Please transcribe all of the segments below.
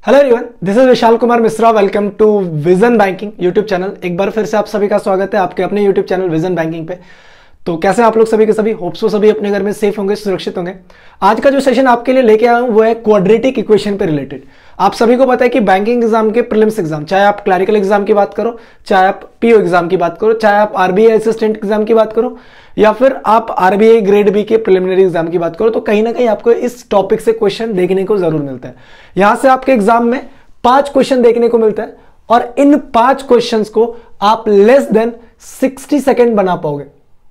Hello everyone, this is Vishal Kumar Mishra. Welcome to Vision Banking YouTube channel. एक बार फिर से आप सभी का स्वागत है आपके अपने यूट्यूब चैनल विजन बैंकिंग पे। तो कैसे आप लोग सभी के सभी, होप्स वो सभी अपने घर में सेफ होंगे, सुरक्षित होंगे। आज का जो सेशन आपके लिए लेके आया हूं वो है क्वाड्रेटिक इक्वेशन पे रिलेटेड। आप सभी को पता है कि बैंकिंग एग्जाम के प्रीलिम्स एग्जाम, चाहे आप क्लरिकल एग्जाम की बात करो, चाहे आप पीओ एग्जाम की बात करो, चाहे आप आरबीआई असिस्टेंट एग्जाम की बात करो, या फिर आप आरबीआई ग्रेड बी के प्रिलिमिनरी एग्जाम की बात करो, तो कहीं ना कहीं आपको इस टॉपिक से क्वेश्चन देखने को जरूर मिलता है। यहां से आपके एग्जाम में 5 क्वेश्चन देखने को मिलता है और इन 5 क्वेश्चंस को आप लेस देन 60 सेकेंड बना पाओगे।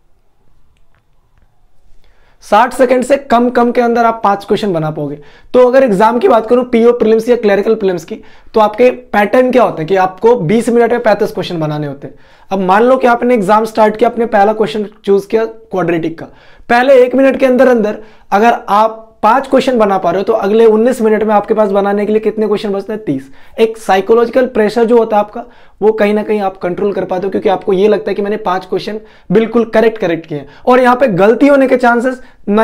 60 सेकंड से कम के अंदर आप 5 क्वेश्चन बना पाओगे। तो अगर एग्जाम की बात करूं पीओ प्रीलिम्स या क्लरिकल प्रीलिम्स की, तो आपके पैटर्न क्या होता है कि आपको 20 मिनट में 35 क्वेश्चन बनाने होते हैं। अब मान लो कि आपने एग्जाम स्टार्ट किया, आपने पहला क्वेश्चन चूज किया क्वाड्रेटिक का, पहले 1 मिनट के अंदर अंदर अगर आप 5 क्वेश्चन बना पा रहे हो तो अगले 19 मिनट में आपके पास बनाने के लिए कितने क्वेश्चन बचते हैं? 30। एक साइकोलॉजिकल प्रेशर जो होता है आपका, वो कहीं ना कहीं आप कंट्रोल कर पाते हो, क्योंकि आपको ये लगता है कि मैंने 5 क्वेश्चन बिल्कुल करेक्ट किए हैं और यहां पे गलती होने के चांसेस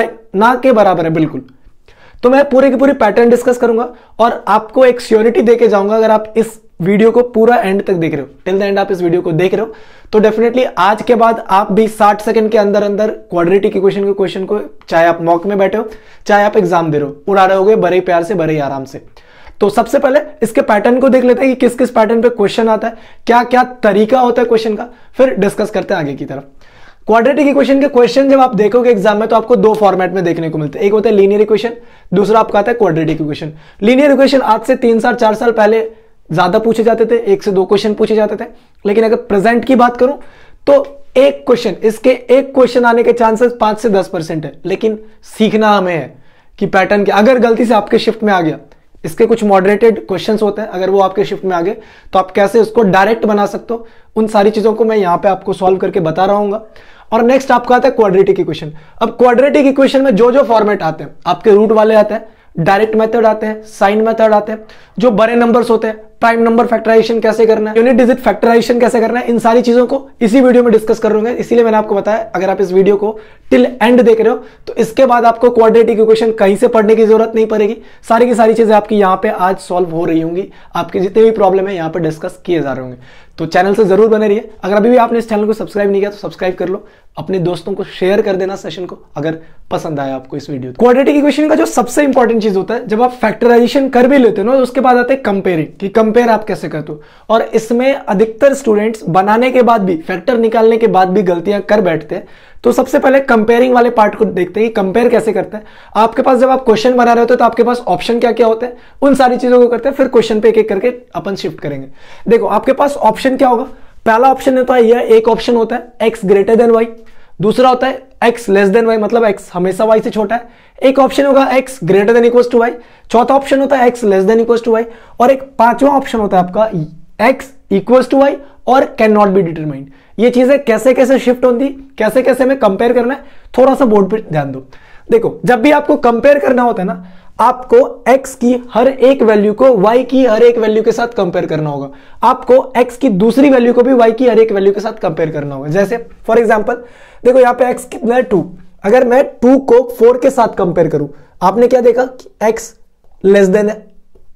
ना के बराबर है बिल्कुल। तो मैं पूरे की पूरी पैटर्न डिस्कस करूंगा और आपको एक श्योरिटी देके जाऊंगा। अगर आप इस वीडियो को पूरा एंड तक देख रहे हो, टिल द एंड आप इस वीडियो को देख रहे हो, तो डेफिनेटली आज के बाद आप भी 60 सेकंड के अंदर अंदर क्वाड्रेटिक इक्वेशन के क्वेश्चन को, चाहे आप मॉक में बैठे हो चाहे आप एग्जाम दे रहे हो, उड़ा रहे होगे बड़े प्यार से, बड़े आराम से। तो सबसे पहले इसके पैटर्न को देख लेते हैं कि किस किस पैटर्न पे क्वेश्चन आता है, क्या क्या तरीका होता है क्वेश्चन का, फिर डिस्कस करते हैं आगे की तरफ। क्वाड्रेटिक इक्वेशन के क्वेश्चन जब आप देखोगे एग्जाम में, तो आपको 2 फॉर्मेट में देखने को मिलते हैं। एक होता है लीनियर इक्वेशन, दूसरा आपका आता है क्वाड्रेटिक इक्वेशन। लीनियर इक्वेशन आज से 3 साल 4 साल पहले ज्यादा पूछे जाते थे, 1 से 2 क्वेश्चन पूछे जाते थे। लेकिन अगर प्रेजेंट की बात करूं तो एक क्वेश्चन, इसके एक क्वेश्चन आने के चांसेस 5 से 10% है। लेकिन सीखना हमें है कि पैटर्न के, अगर गलती से आपके शिफ्ट में आ गया, इसके कुछ मॉडरेटेड क्वेश्चंस होते हैं, अगर वो आपके शिफ्ट में आ गए तो आप कैसे उसको डायरेक्ट बना सकते हो, उन सारी चीजों को मैं यहां पे आपको सॉल्व करके बता रहा हूं। और नेक्स्ट आपका आता है क्वाड्रेटिक इक्वेशन। अब क्वाड्रेटिक इक्वेशन में जो जो फॉर्मेट आते हैं, आपके रूट वाले आते हैं, डायरेक्ट मेथड आते हैं, साइन मेथड आते हैं, जो बड़े नंबर्स होते हैं, प्राइम नंबर फैक्टराइजेशन कैसे करना है, यूनिट डिजिट फैक्टराइजेशन कैसे करना है, इन सारी चीजों को इसी वीडियो में डिस्कस कर रहे हैं। इसीलिए मैंने आपको बताया अगर आप इस वीडियो को टिल एंड देख रहे हो तो इसके बाद आपको क्वाड्रेटिक इक्वेशन कहीं से पढ़ने की जरूरत नहीं पड़ेगी। सारी की सारी चीजें आपकी यहां पे आज सॉल्व हो रही होंगी, आपके जितने भी प्रॉब्लम है यहां पे डिस्कस किए जा रहे होंगे। तो चैनल से जरूर बने रहिए। अगर अभी भी आपने इस चैनल को सब्सक्राइब नहीं किया तो सब्सक्राइब कर लो, अपने दोस्तों को शेयर कर देना सेशन को अगर पसंद आया आपको इस वीडियो। क्वाड्रेटिक इक्वेशन का जो सबसे इंपॉर्टेंट चीज होता है, जब आप फैक्टराइजेशन कर भी लेते हो ना, तो उसके बाद आते हैं कंपेयरिंग, कि कंपेयर आप कैसे करते हो। और इसमें अधिकतर स्टूडेंट्स बनाने के बाद भी, फैक्टर निकालने के बाद भी गलतियां कर बैठते हैं। तो सबसे पहले कंपेयरिंग वाले पार्ट को देखते हैं कि कंपेयर कैसे करते हैं। आपके पास जब आप क्वेश्चन बना रहे होते हैं तो आपके पास ऑप्शन क्या क्या होते हैं, उन सारी चीजों को करते हैं, फिर क्वेश्चन पे एक एक करके अपन शिफ्ट करेंगे। देखो आपके पास ऑप्शन क्या होगा। पहला ऑप्शन होता है, यह एक ऑप्शन होता है x ग्रेटर देन y, दूसरा होता है x लेस देन y, मतलब x हमेशा y से छोटा है। एक ऑप्शन होगा x greater than equals to y, चौथा ऑप्शन होता है x less than equals to y, और एक पांचवा ऑप्शन होता है आपका x इक्वल्स टू y और कैन नॉट बी डिटरमाइंड। ये चीजें कैसे कैसे शिफ्ट होती, कैसे कैसे हमें कंपेयर करना है, थोड़ा सा बोर्ड पे ध्यान दो। देखो जब भी आपको कंपेयर करना होता है ना, आपको x की हर एक वैल्यू को y की हर एक वैल्यू के साथ कंपेयर करना होगा। आपको x की दूसरी वैल्यू को भी y की हर एक वैल्यू के साथ कंपेयर करना होगा। जैसे फॉर एग्जांपल देखो यहां पे x कितना है 2, अगर मैं 2 को 4 के साथ कंपेयर करूं, आपने क्या देखा कि x लेस देन है।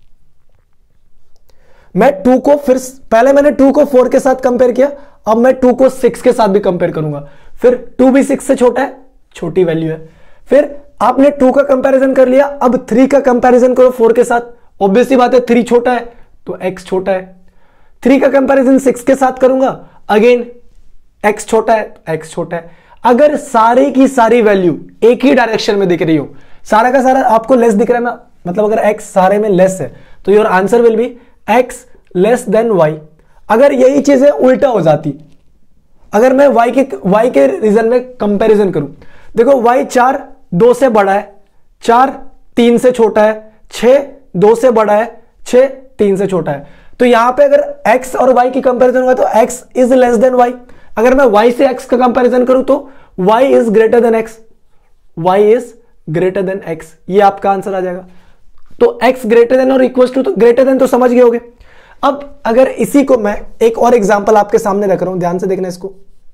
मैं 2 को फिर पहले मैंने 2 को 4 के साथ कंपेयर किया, अब मैं 2 को 6 के साथ भी कंपेयर करूंगा, फिर 2 भी 6 से छोटा है, छोटी वैल्यू है। फिर आपने 2 का कंपैरिजन कर लिया, अब 3 का कंपैरिजन करो 4 के साथ, ऑब्वियसली बात है 3 छोटा है तो x छोटा है। 3 का कंपैरिजन 6 के साथ करूंगा, अगेन x छोटा है, x छोटा है। अगर सारी की सारी वैल्यू एक ही डायरेक्शन में दिख रही हो, सारा का सारा आपको लेस दिख रहा है ना, मतलब अगर x सारे में लेस है तो your answer will be x less than y। अगर यही चीजें उल्टा हो जाती, अगर मैं y के रीजन में कंपैरिजन करूं, देखो y 4 2 से बड़ा है, 4 3 से छोटा है, 6 2 से बड़ा है, 6 3 से छोटा है। तो यहां पे अगर x और y की कंपैरिजन होगा तो x is less than y। अगर मैं y से x का कंपैरिजन करूं तो y is greater than x, y is greater than x, ये आपका आंसर आ जाएगा। तो x ग्रेटर देन और इक्वल टू, तो ग्रेटर देन तो समझ गए होगे। अब अगर इसी को मैं एक और एग्जांपल आपके सामने रख रहा हूं, ध्यान से देखना इसको।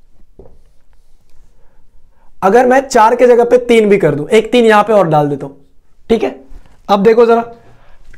अगर मैं 4 के जगह पे 3 भी कर दूं, एक 3 यहां पे और डाल देता हूं, ठीक है। अब देखो जरा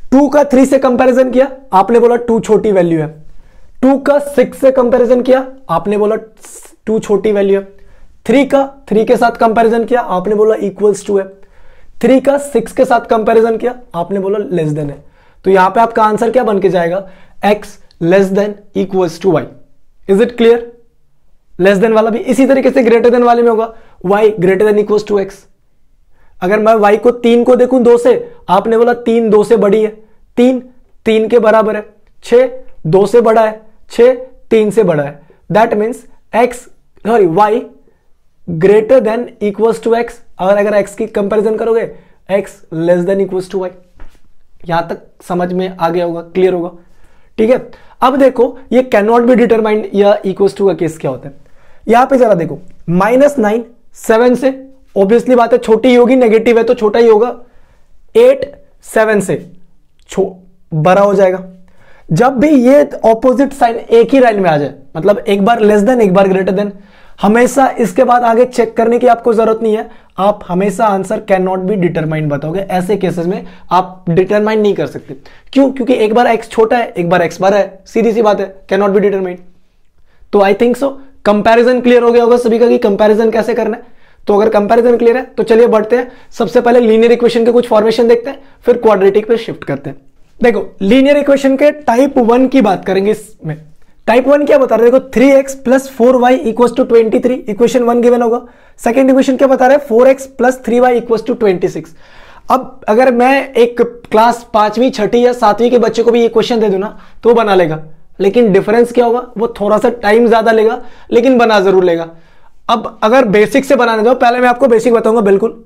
2 का 3 से कंपैरिजन किया, आपने बोला 2 छोटी वैल्यू है। 2 का 6 से कंपैरिजन किया, आपने बोला 2 छोटी वैल्यू है। 3 का 3 के साथ कंपैरिजन किया, आपने बोला इक्वल्स टू है। 3 का 6 के साथ कंपैरिजन किया, आपने बोला लेस देन है। तो यहां पे आपका आंसर क्या बन के जाएगा, x less than equals to y। Is it clear? Less than वाला भी इसी तरीके से ग्रेटर देन वाले में होगा, y greater than equals to x। अगर मैं y को 3 को देखूं 2 से, आपने बोला 3 2 से बड़ी है, 3 3 के बराबर है, 6 2 से बड़ा है, 6 3 से बड़ा है। That means y greater than equals to x। अगर x की कंपैरिजन करोगे, x less than equals to y। यहां तक समझ में आ गया होगा, क्लियर होगा? ठीक है। अब देखो ये कैन नॉट बी डिटरमाइंड या इक्वल्स टू का केस क्या होता है। यहां पे जरा देखो, -9 7 से, ऑब्वियसली बात है छोटी ही होगी, नेगेटिव है तो छोटा ही होगा। 8 7 से बड़ा हो जाएगा। जब भी ये ऑपोजिट साइन एक ही लाइन में आ जाए, मतलब एक बार लेस देन एक बार ग्रेटर देन, हमेशा इसके बाद आगे चेक करने की आपको जरूरत नहीं है। आप हमेशा answer can not be determined बताओगे। ऐसे केसेस में आप डिटरमाइन नहीं कर सकते। क्यों? क्योंकि एक बार x छोटा है, एक बार x बड़ा है, सीधी सी बात है, कैन नॉट बी डिटरमाइंड। तो I think so comparison clear हो गया होगा सभी का कि कंपैरिजन कैसे करना है। तो अगर कंपैरिजन क्लियर है तो चलिए बढ़ते हैं। सबसे पहले लीनियर इक्वेशन के कुछ फॉर्मेशन देखते हैं, फिर क्वाड्रेटिक पे शिफ्ट करते हैं। देखो लीनियर इक्वेशन के टाइप 1 की बात करेंगे। इसमें टाइप 1 क्या बता रहे हैं? देखो 3x plus 4y equals to 23, equation 1 given होगा। सेकेंड इक्वेशन क्या बता रहा है? 4x plus 3y equals to 26। अब अगर मैं एक क्लास 5वीं 6ठी या 7वीं के बच्चे को भी ये क्वेश्चन दे दूं ना, तो वो बना लेगा। लेकिन डिफरेंस क्या होगा? वो थोड़ा सा टाइम ज्यादा लेगा, लेकिन बना जरूर लेगा। अब अगर बेसिक से बनाने जाओ, पहले मैं आपको बेसिक बताऊंगा। बिल्कुल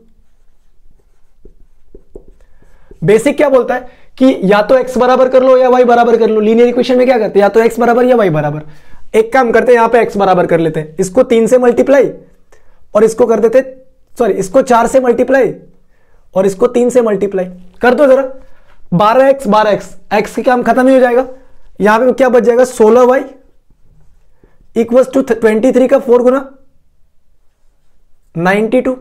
बेसिक क्या बोलता है कि या तो x बराबर कर लो या y बराबर कर लो। लीनियर इक्वेशन में क्या करते हैं? या तो x बराबर या y बराबर। एक काम करते हैं, यहां पे x बराबर कर लेते हैं, इसको 3 से मल्टीप्लाई और इसको कर देते, सॉरी इसको 4 से मल्टीप्लाई और इसको 3 से मल्टीप्लाई कर दो जरा। 12x 12x, x की काम खत्म ही हो जाएगा। यहां पे क्या बच जाएगा? 16y इक्वल्स टू 23 का 4 गुना 92,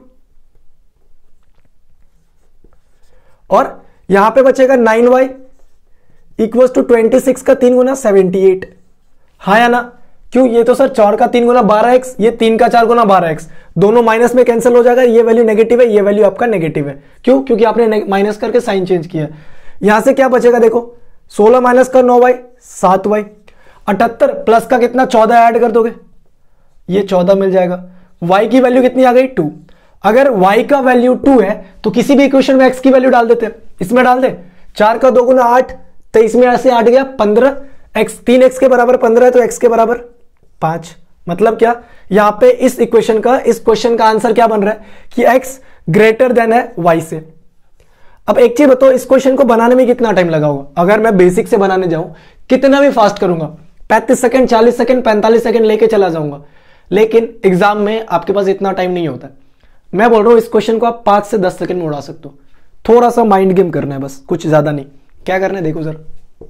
और यहां पे बचेगा 9y इक्वल्स टू 26 का 3 गुना 78। हाँ या ना? क्यों? ये तो सर 4 का 3 गुना 12x, ये 3 का 4 गुना 12x, दोनों माइनस में कैंसिल हो जाएगा। ये वैल्यू नेगेटिव है, ये वैल्यू आपका नेगेटिव है। क्यों? क्योंकि आपने माइनस करके साइन चेंज किया। यहां से क्या बचेगा? देखो 16 माइनस का 9y 7y, 78 प्लस का कितना 14 ऐड कर दोगे, ये 14 मिल जाएगा। y की वैल्यू कितनी आ गई? 2। अगर y का वैल्यू 2 है तो किसी भी इक्वेशन में x की वैल्यू डाल देते हैं, इसमें डाल दे। 4 का 2 गुना 8, 23 में ऐसे 8 गया 15, x 3x के बराबर 15 है तो x के बराबर 5। मतलब क्या? यहां पे इस इक्वेशन का, इस क्वेश्चन का आंसर क्या बन रहा है कि x ग्रेटर देन है y से। अब एक चीज बताओ, इस क्वेश्चन को बनाने में कितना टाइम लगा होगा? अगर मैं बेसिक से बनाने जाऊं, कितना भी फास्ट करूंगा, 35 सेकंड 40 सेकंड 45 सेकंड लेके चला जाऊंगा, लेकिन एग्जाम में आपके पास इतना टाइम नहीं होता। मैं बोल रहा हूं इस क्वेश्चन को आप 5 से 10 सेकंड में उड़ा सकते हो। थोड़ा सा माइंड गेम करना है बस, कुछ ज्यादा नहीं। क्या करना है देखो जरा।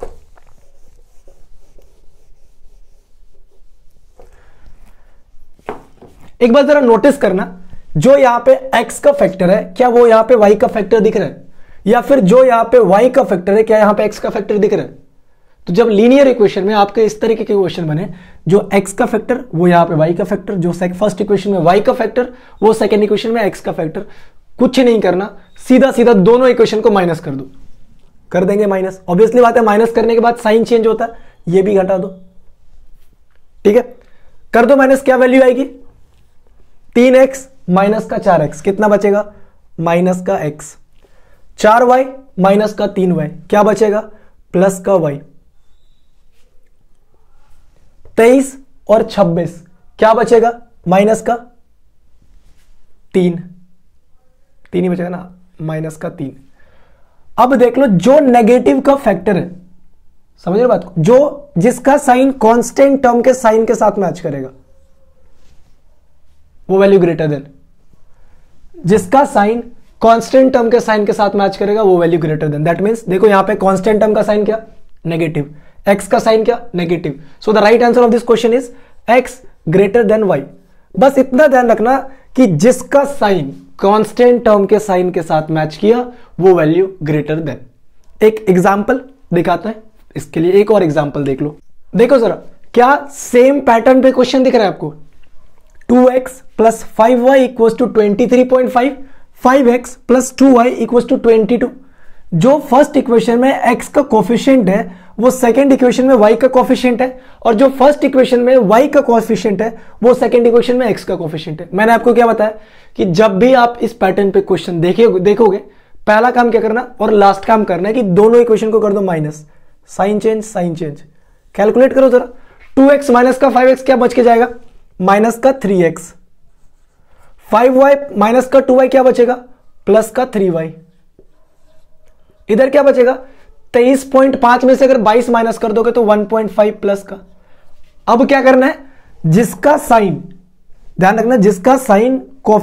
एक बार जरा नोटिस करना, जो यहां पे x का फैक्टर है क्या वो यहां पे y का फैक्टर दिख रहा है? या फिर जो यहां पे y का फैक्टर है क्या यहां पे x का फैक्टर दिख रहा है? तो जब लीनियर इक्वेशन में आपके इस तरीके के क्वेश्चन बने, जो x का फैक्टर वो यहां पे y का फैक्टर, जो फर्स्ट इक्वेशन में y का फैक्टर वो सेकंड इक्वेशन में x का फैक्टर, कुछ नहीं करना, सीधा सीधा दोनों इक्वेशन को माइनस कर दो। कर देंगे माइनस, ऑब्वियसली बात है, माइनस करने के बाद साइन चेंज होता है, ये भी घटा दो। ठीक है, कर दो माइनस, क्या वैल्यू आएगी? 3x माइनस का 4x, कितना बचेगा? माइनस का x। 4y माइनस का 3y, क्या बचेगा? प्लस का y। 23 और 26, क्या बचेगा? माइनस का 3 ही बचेगा ना, माइनस का 3। अब देख लो, जो नेगेटिव का फैक्टर है, समझ रहे बात को, जो जिसका साइन कांस्टेंट टर्म के साइन के साथ मैच करेगा वो वैल्यू ग्रेटर देन, जिसका साइन कांस्टेंट टर्म के साइन के साथ मैच करेगा वो value greater than. That means देखो यहां पे कांस्टेंट टर्म का साइन क्या? नेगेटिव। x का साइन क्या? Negative. So the right answer of this question is x greater than y। बस इतना ध्यान रखना कि जिसका साइन कांस्टेंट टर्म के साइन के साथ मैच किया वो वैल्यू ग्रेटर देन। एक एग्जाम्पल दिखाते हैं, इसके लिए एक और एग्जाम्पल देख लो। देखो जरा, क्या सेम पैटर्न पे क्वेश्चन दिख रहा है आपको? 2x plus 5y equal to 23.5, 5x plus 2y equal to 22। जो फर्स्ट इक्वेशन में x का कोफिशिएंट है वो सेकंड इक्वेशन में y का कोफिशिएंट है, और जो फर्स्ट इक्वेशन में y का कोफिशिएंट है वो सेकंड इक्वेशन में x का कोफिशिएंट है। मैंने आपको क्या बताया कि जब भी आप इस पैटर्न पे क्वेश्चन देखोगे, पहला काम क्या करना और लास्ट काम करना है कि दोनों इक्वेशन को कर दो माइनस, साइन चेंज। कैलकुलेट करो जरा, 2x माइनस का 5x क्या बच के जाएगा? माइनस का 3x। 5y माइनस का 2y क्या बचेगा? प्लस का 3y। इधर क्या बचेगा? 23.5 में से अगर 22 माइनस कर दोगे तो 1.5 प्लस का। अब क्या करना है, जिसका साइन, ध्यान रखना, जिसका साइन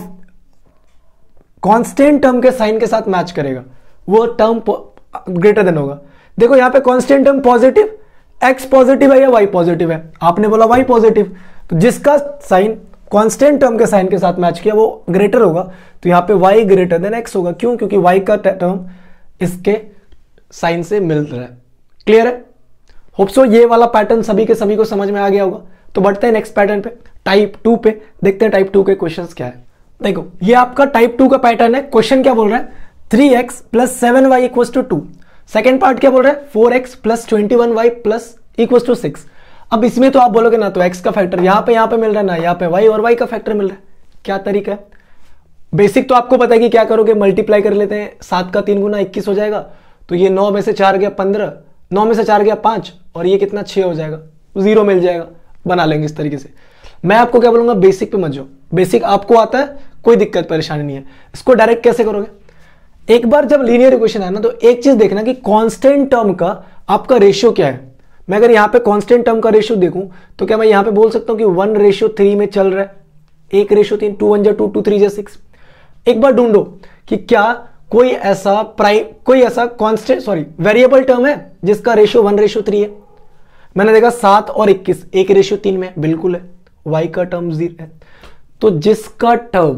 कांस्टेंट टर्म के साइन के साथ मैच करेगा वो टर्म ग्रेटर देन होगा। देखो यहां पे constant term positive, x positive है या y पॉजिटिव है? आपने बोला y पॉजिटिव, तो जिसका साइन कांस्टेंट टर्म के साइन के साथ मैच किया वो ग्रेटर होगा, तो यहां पे y ग्रेटर देन x होगा। क्यों? क्योंकि y का टर्म इसके साइन से मिल रहा है। क्लियर है? होप सो ये वाला पैटर्न सभी के सभी को समझ में आ गया होगा। तो बढ़ते हैं नेक्स्ट पैटर्न पे, टाइप 2 पे। देखते हैं टाइप 2 के क्वेश्चंस क्या है। देखो ये आपका टाइप 2 का पैटर्न है। क्वेश्चन क्या बोल रहा है? 3x plus 7y equal to 2। Second part क्या बोल रहा है? 4x plus 21y plus equal to 6। अब इसमें तो आप बोलोगे ना तो x का फैक्टर यहां पे मिल रहा है ना, यहाँ पे y और y का फैक्टर मिल रहा है। क्या तरीका है? बेसिक तो आपको पता है कि क्या करोगे, मल्टीप्लाई कर लेते हैं। 7 का 3 गुना 21 हो जाएगा, तो ये 9 में से 4 गया 15, 9 में से 4 गया 5, और ये कितना 6 हो जाएगा, 0 मिल जाएगा। बना लेंगे इस तरीके से। मैं आपको क्या बोलूंगा, बेसिक पे मत जाओ, बेसिक आपको आता है, कोई दिक्कत परेशानी नहीं है। इसको डायरेक्ट कैसे करोगे? एक बार जब लीनियर इक्वेशन आए ना तो एक चीज देखना कि कांस्टेंट टर्म का आपका रेशियो क्या है। मैं अगर यहां पे कांस्टेंट टर्म का रेशियो देखूं तो क्या मैं यहां पे बोल सकता हूं कि 1:3 में चल रहा है, 1:3, 2 1 2 2 3 6। एक बार ढूंढो कि क्या कोई ऐसा कांस्टेंट वेरिएबल टर्म है जिसका रेशियो 1:3 है। मैंने देखा 7 और 21 1:3 में बिल्कुल है। y का टर्म 0 है, तो जिसका टर्म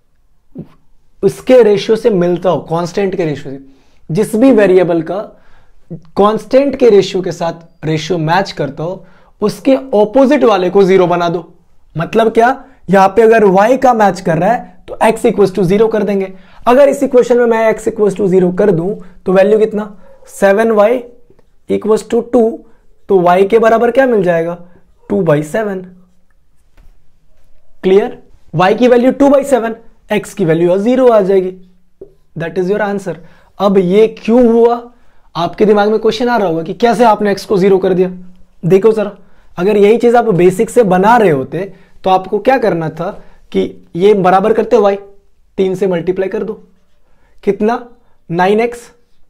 उसके रेशियो से मिलता हो, कांस्टेंट के रेशियो से, जिस भी वेरिएबल का कांस्टेंट के रेशियो के साथ रेशियो मैच करता हो, उसके ऑपोजिट वाले को 0 बना दो। मतलब क्या, यहां पे अगर y का मैच कर रहा है तो x इक्वल टू 0 कर देंगे। अगर इस इक्वेशन में मैं x इक्वल टू 0 कर दूं तो वैल्यू कितना, 7y इक्वल टू 2, तो y के बराबर क्या मिल जाएगा, 2/7। क्लियर? y की वैल्यू 2/7, x की वैल्यू 0 आ जाएगी। That is your answer. अब ये क्यों हुआ, आपके दिमाग में क्वेश्चन आ रहा होगा कि कैसे आपने x को 0 कर दिया। देखो जरा, अगर यही चीज आप बेसिक से बना रहे होते तो आपको क्या करना था कि ये बराबर करते y 3 से मल्टीप्लाई कर दो, कितना, 9x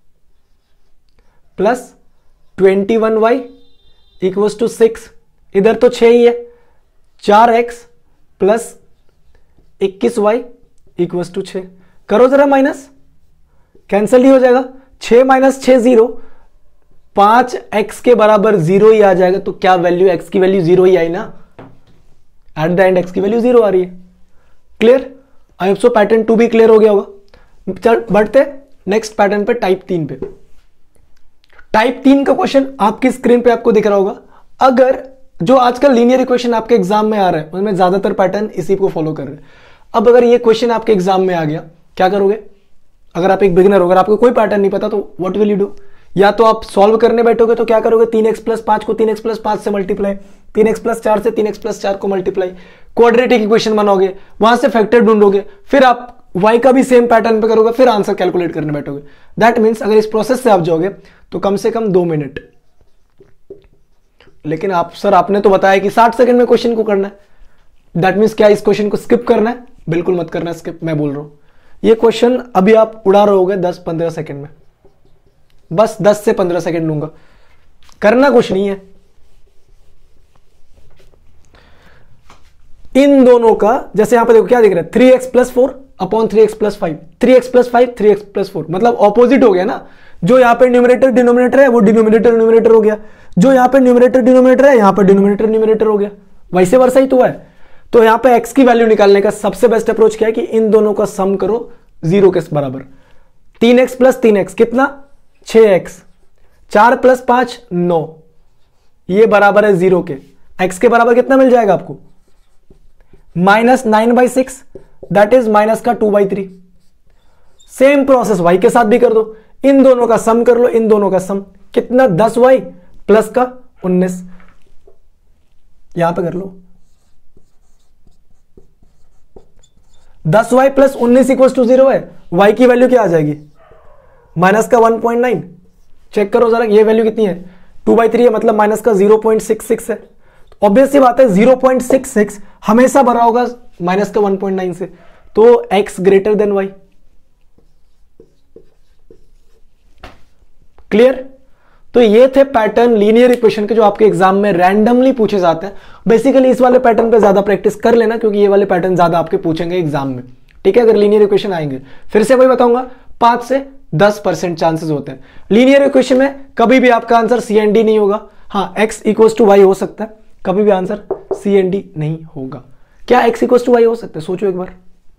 plus 21y equal to 6। इधर तो 6 ही है, 4x plus 21y equal to 6। करो जरा माइनस, कैंसिल ही हो जाएगा। 6 माइनस 6 0, 5x के बराबर 0 ही आ जाएगा। तो क्या वैल्यू, x की वैल्यू 0 ही आई ना, एट द एंड x की वैल्यू 0 आ रही है। Clear? I hope so pattern 2 भी क्लियर हो गया होगा। चल बढ़ते नेक्स्ट पैटर्न पे, टाइप 3 पे। टाइप 3 का क्वेश्चन आपकी स्क्रीन पे आपको दिख रहा होगा। अगर जो आजकल लीनियर इक्वेशन आपके एग्जाम में आ रहा है उसमें ज्यादातर पैटर्न इसी को फॉलो कर रहे हैं। अब अगर ये क्वेश्चन आपके एग्जाम में आ गया, क्या करोगे? अगर आप एक बिगिनर हो, अगर आपको कोई पैटर्न नहीं पता तो व्हाट विल यू डू? या तो आप सॉल्व करने बैठोगे तो क्या करोगे, 3x प्लस 5 को 3x प्लस 5 से मल्टीप्लाई, 3x प्लस 4 से 3x प्लस 4 को मल्टीप्लाई, क्वाड्रेटिक इक्वेशन बनाओगे, वहां से फैक्टर ढूंढोगे, फिर आप y का भी सेम पैटर्न पे करोगे, फिर आंसर कैलकुलेट करने बैठोगे। दैट मीन्स अगर इस प्रोसेस से आप जाओगे तो कम से कम 2 मिनट। लेकिन आप सर आपने तो बताया कि 60 सेकंड में क्वेश्चन को करना है। दैट मीन्स क्या इस क्वेश्चन को स्किप करना है? बिल्कुल मत करना स्किप। मैं बोल रहा हूं ये क्वेश्चन अभी आप उड़ा रहे होगे 10-15 सेकंड में, बस 10 से 15 सेकंड लूंगा, करना कुछ नहीं है। इन दोनों का जैसे यहां पर देखो क्या दिख रहा है, 3x plus 4 upon 3x plus 5, 3x plus 5 3x plus 4, मतलब ऑपोजिट हो गया ना। जो यहां पे न्यूमरेटर डिनोमिनेटर है वो डिनोमिनेटर न्यूमरेटर हो गया, जो यहां पे न्यूमरेटर डिनोमिनेटर है यहां पे डिनोमिनेटर न्यूमरेटर हो गया, वैसे वर्सा ही तो है। तो यहां पे x की वैल्यू निकालने का सबसे बेस्ट अप्रोच क्या है कि इन दोनों का सम करो 0 के बराबर। 3x प्लस 3x कितना, 6x, 4 + 5 9, ये बराबर है 0 के। x के बराबर कितना मिल जाएगा आपको? -9/6, दैट इज माइनस का 2/3। सेम प्रोसेस y के साथ भी कर दो, इन दोनों का सम कर लो, इन दोनों का सम कितना, 10y प्लस का 19, यहां पे कर लो। 10y प्लस 19 इक्वल टू 0 है, y की वैल्यू क्या आ जाएगी? माइनस का 1.9। चेक करो जरा, ये वैल्यू कितनी है? 2/3 है, मतलब माइनस का 0.66 है। ऑब्वियस सी बात है 0.66 हमेशा बड़ा होगा माइनस का 1.9 से, तो x greater than y। Clear? तो ये थे पैटर्न लीनियर इक्वेशन के जो आपके एग्जाम में रैंडमली पूछे जाते हैं। बेसिकली इस वाले पैटर्न पे ज्यादा प्रैक्टिस कर लेना, क्योंकि ये वाले पैटर्न ज्यादा आपके पूछेंगे एग्जाम में, ठीक है? अगर लीनियर इक्वेशन आएंगे, फिर से वही बताऊंगा, 5 से 10% चांसेस होते हैं। लीनियर इक्वेशन में कभी भी आपका आंसर सी एंड डी नहीं होगा। हाँ, x इक्वल टू वाई हो सकता है, कभी भी आंसर सी एंड डी नहीं होगा। क्या x इक्वल टू वाई हो सकता है? सोचो एक बार,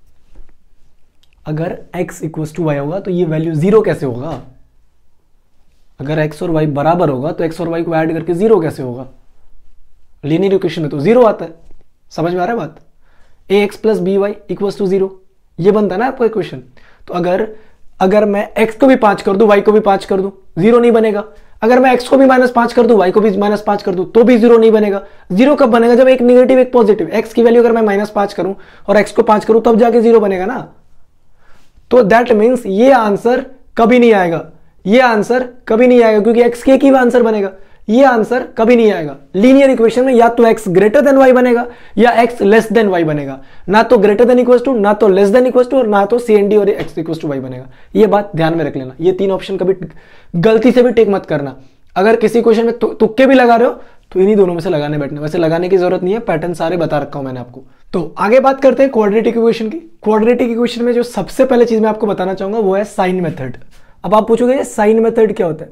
अगर x इक्वल टू वाई होगा तो ये वैल्यू 0 कैसे होगा? अगर x और y बराबर होगा तो x और y को ऐड करके 0 कैसे होगा? लीनियर इक्वेशन में तो 0 आता है। समझ में आ रहा है बात? ax plus b y equal to 0, ये बनता है ना आपका इक्वेशन। तो अगर मैं x को भी 5 कर दूं, y को भी 5 कर दूं, 0 नहीं बनेगा। अगर मैं x को भी -5 कर दूं, y को भी -5 कर दूं, तो भी 0 नहीं बनेगा। 0 कब बनेगा? जब एक निगेटिव एक पॉजिटिव। x की वैल्यू अगर मैं -5 करूं और x को 5 करूं, तब जाके 0 बनेगा ना। तो दैट मीन्स ये आंसर कभी नहीं आएगा, ये आंसर कभी नहीं आएगा, क्योंकि x के ही आंसर बनेगा। ये आंसर कभी नहीं आएगा लीनियर इक्वेशन में। या तो x ग्रेटर देन y बनेगा या x लेस देन y बनेगा, ना तो ग्रेटर देन इक्वल टू, ना तो लेस देन इक्वल टू, और ना तो सी एंड डी और x इक्वल टू y बनेगा। ये बात ध्यान में रख लेना। ये 3 ऑप्शन कभी गलती से भी टिक मत करना। अगर किसी क्वेश्चन में तुक्के भी लगा रहे हो तो इन्हीं दोनों में से लगाने बैठना। वैसे लगाने की जरूरत नहीं है, पैटर्न सारे बता रखा हूं मैंने आपको। तो आगे बात करते हैं क्वाड्रेटिक इक्वेशन की। क्वाड्रेटिक इक्वेशन में जो सबसे पहले चीज मैं आपको बताना चाहूंगा वो है साइन मेथड। अब आप पूछोगे साइन मेथड क्या होता है?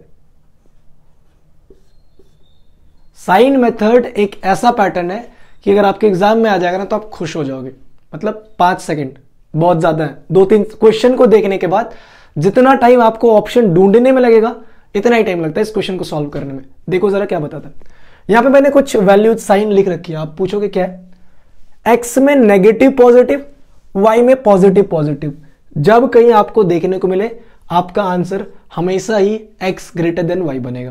साइन मेथड एक ऐसा पैटर्न है कि अगर आपके एग्जाम में आ जाएगा ना तो आप खुश हो जाओगे। मतलब 5 सेकंड बहुत ज्यादा है। 2-3 क्वेश्चन को देखने के बाद जितना टाइम आपको ऑप्शन ढूंढने में लगेगा, इतना ही टाइम लगता है इस क्वेश्चन को सॉल्व करने में। देखो जरा क्या बताता है। यहां पे मैंने कुछ वैल्यूज साइन लिख रखी है। आप पूछोगे क्या है? एक्स में नेगेटिव पॉजिटिव, वाई में पॉजिटिव पॉजिटिव। जब कहीं आपको देखने को मिले, आपका आंसर हमेशा ही x ग्रेटर देन y बनेगा।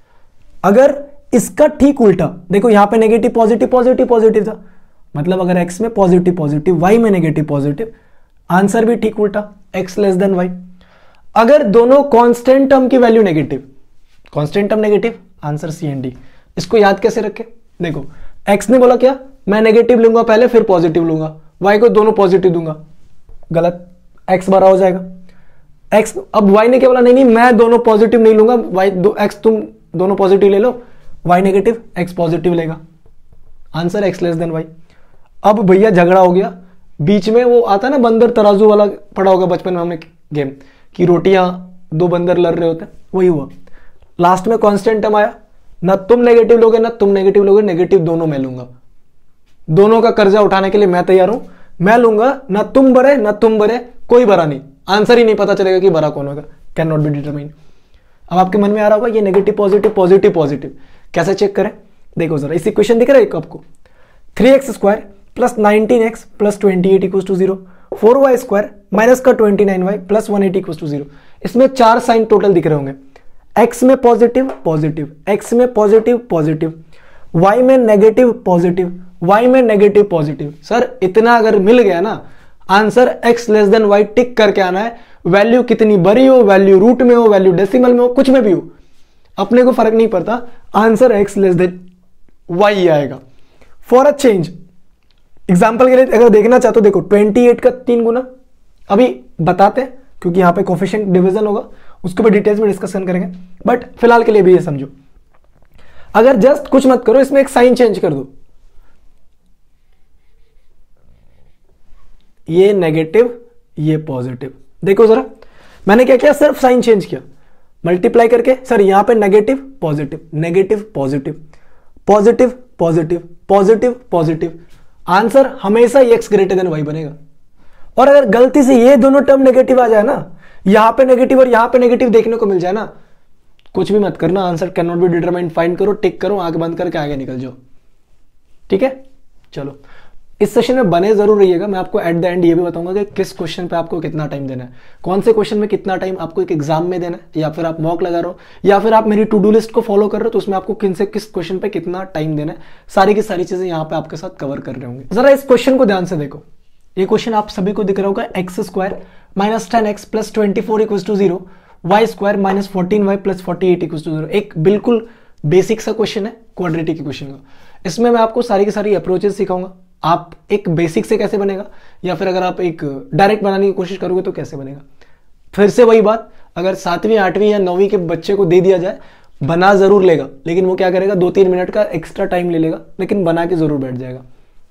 अगर इसका ठीक उल्टा, देखो यहां पे नेगेटिव पॉजिटिव पॉजिटिव पॉजिटिव था, मतलब अगर x में पॉजिटिव पॉजिटिव, y में नेगेटिव पॉजिटिव, आंसर भी ठीक उल्टा, x लेस देन y। अगर दोनों कांस्टेंट टर्म की value negative, constant term negative, answer C and D. इसको याद कैसे रखें? देखो x ने बोला क्या, मैं नेगेटिव लूंगा पहले फिर पॉजिटिव लूंगा, y को दोनों पॉजिटिव दूंगा, गलत, x बड़ा हो जाएगा। x, अब y ने क्या बोला, नहीं मैं दोनों पॉजिटिव नहीं लूंगा, x तुम दोनों पॉजिटिव ले लो, y नेगेटिव x पॉजिटिव लेगा, answer x less than y। अब भैया झगड़ा हो गया, बीच में वो आता है ना बंदर तराजू वाला, पढ़ा होगा बचपन में हमने गेम, कि रोटियां 2 बंदर लड़ रहे होते हैं, वही हुआ। लास्ट में कांस्टेंट टर्म आया, ना तुम नेगेटिव लोगे ना तुम नेगेटिव लोगे, नेगेटिव दोनों मैं लूंगा। दोनों का कर्जा उठाने के लिए मैं तैयार हूं, मैं लूंगा, ना तुम भरे ना तुम भरे, कोई भरा नहीं, आंसर ही नहीं पता चलेगा कि भरा कौन होगा, कैन नॉट बी डिटरमाइन। अब आपके मन में आ रहा होगा ये नेगेटिव पॉजिटिव पॉजिटिव पॉजिटिव कैसे चेक करें? देखो जरा, इस इक्वेशन दिख रहा है आपको, 3x² plus 19x plus 28 equal to 0, 4y² minus का 29y प्लस 180 इक्वल टू 0। इसमें 4 साइन टोटल दिख रहे होंगे, x में पॉजिटिव पॉजिटिव, x में पॉजिटिव पॉजिटिव, y में नेगेटिव पॉजिटिव, y में नेगेटिव पॉजिटिव। सर इतना अगर मिल गया ना, answer x less than y tick करके आना है। वैल्यू कितनी बड़ी हो, वैल्यू रूट में हो, वैल्यू डेसिमल में हो, कुछ में भी हो, अपने को फर्क नहीं पड़ता, answer x less than y ही आएगा। फॉर अ चेंज, एग्जाम्पल के लिए अगर देखना चाहते हो, देखो 28 का 3 गुना, अभी बताते हैं क्योंकि यहां पे कोफिशिएंट डिवीजन होगा, उसको भी डिटेल्स में डिस्कशन करेंगे, बट फिलहाल के लिए भी ये समझो। अगर जस्ट कुछ मत करो, इसमें एक साइन चेंज कर दो, ये नेगेटिव ये पॉजिटिव। देखो जरा, मैंने क्या किया, सिर्फ साइन चेंज किया, मल्टीप्लाई करके। सर यहां पे negative positive negative positive positive positive positive positive, answer हमेशा x ग्रेटर देन y बनेगा। और अगर गलती से ये दोनों टर्म नेगेटिव आ जाए ना, यहां पे नेगेटिव और यहां पे नेगेटिव देखने को मिल जाए ना, कुछ भी मत करना, answer can not be determined find करो, टिक करो, आंख बंद करके आगे निकल जाओ। ठीक है, चलो इस सेशन में बने जरूर रहिएगा। मैं आपको एट द एंड ये भी बताऊंगा कि किस क्वेश्चन पे आपको कितना टाइम देना है, कौन से क्वेश्चन में कितना टाइम आपको एक एग्जाम में देना है, या फिर आप मॉक लगा रहे हो, या फिर आप मेरी टू डू लिस्ट को फॉलो कर रहे हो, तो उसमें आपको किन से किस क्वेश्चन पे कितना टाइम देना है, सारी की सारी चीजें यहाँ पे आपके साथ कवर कर रहे होंगे। जरा इस क्वेश्चन को ध्यान से देखो। ये क्वेश्चन आप सभी को दिख रहा होगा, x square minus 10x plus 24 equal to 0, y square minus 14y plus 48 equal to 0। एक बिल्कुल बेसिक सा क्वेश्चन है क्वाड्रेटिक इक्वेशन का। इसमें मैं आपको सारी की सारी अप्रोचेस सिखाऊंगा, आप एक बेसिक से कैसे बनेगा, या फिर अगर आप एक डायरेक्ट बनाने की कोशिश करोगे तो कैसे बनेगा। फिर से वही बात, अगर 7वीं 8वीं या 9वीं के बच्चे को दे दिया जाए, बना जरूर लेगा, लेकिन वो क्या करेगा, 2-3 मिनट का एक्स्ट्रा टाइम ले लेगा, लेकिन बना के जरूर बैठ जाएगा।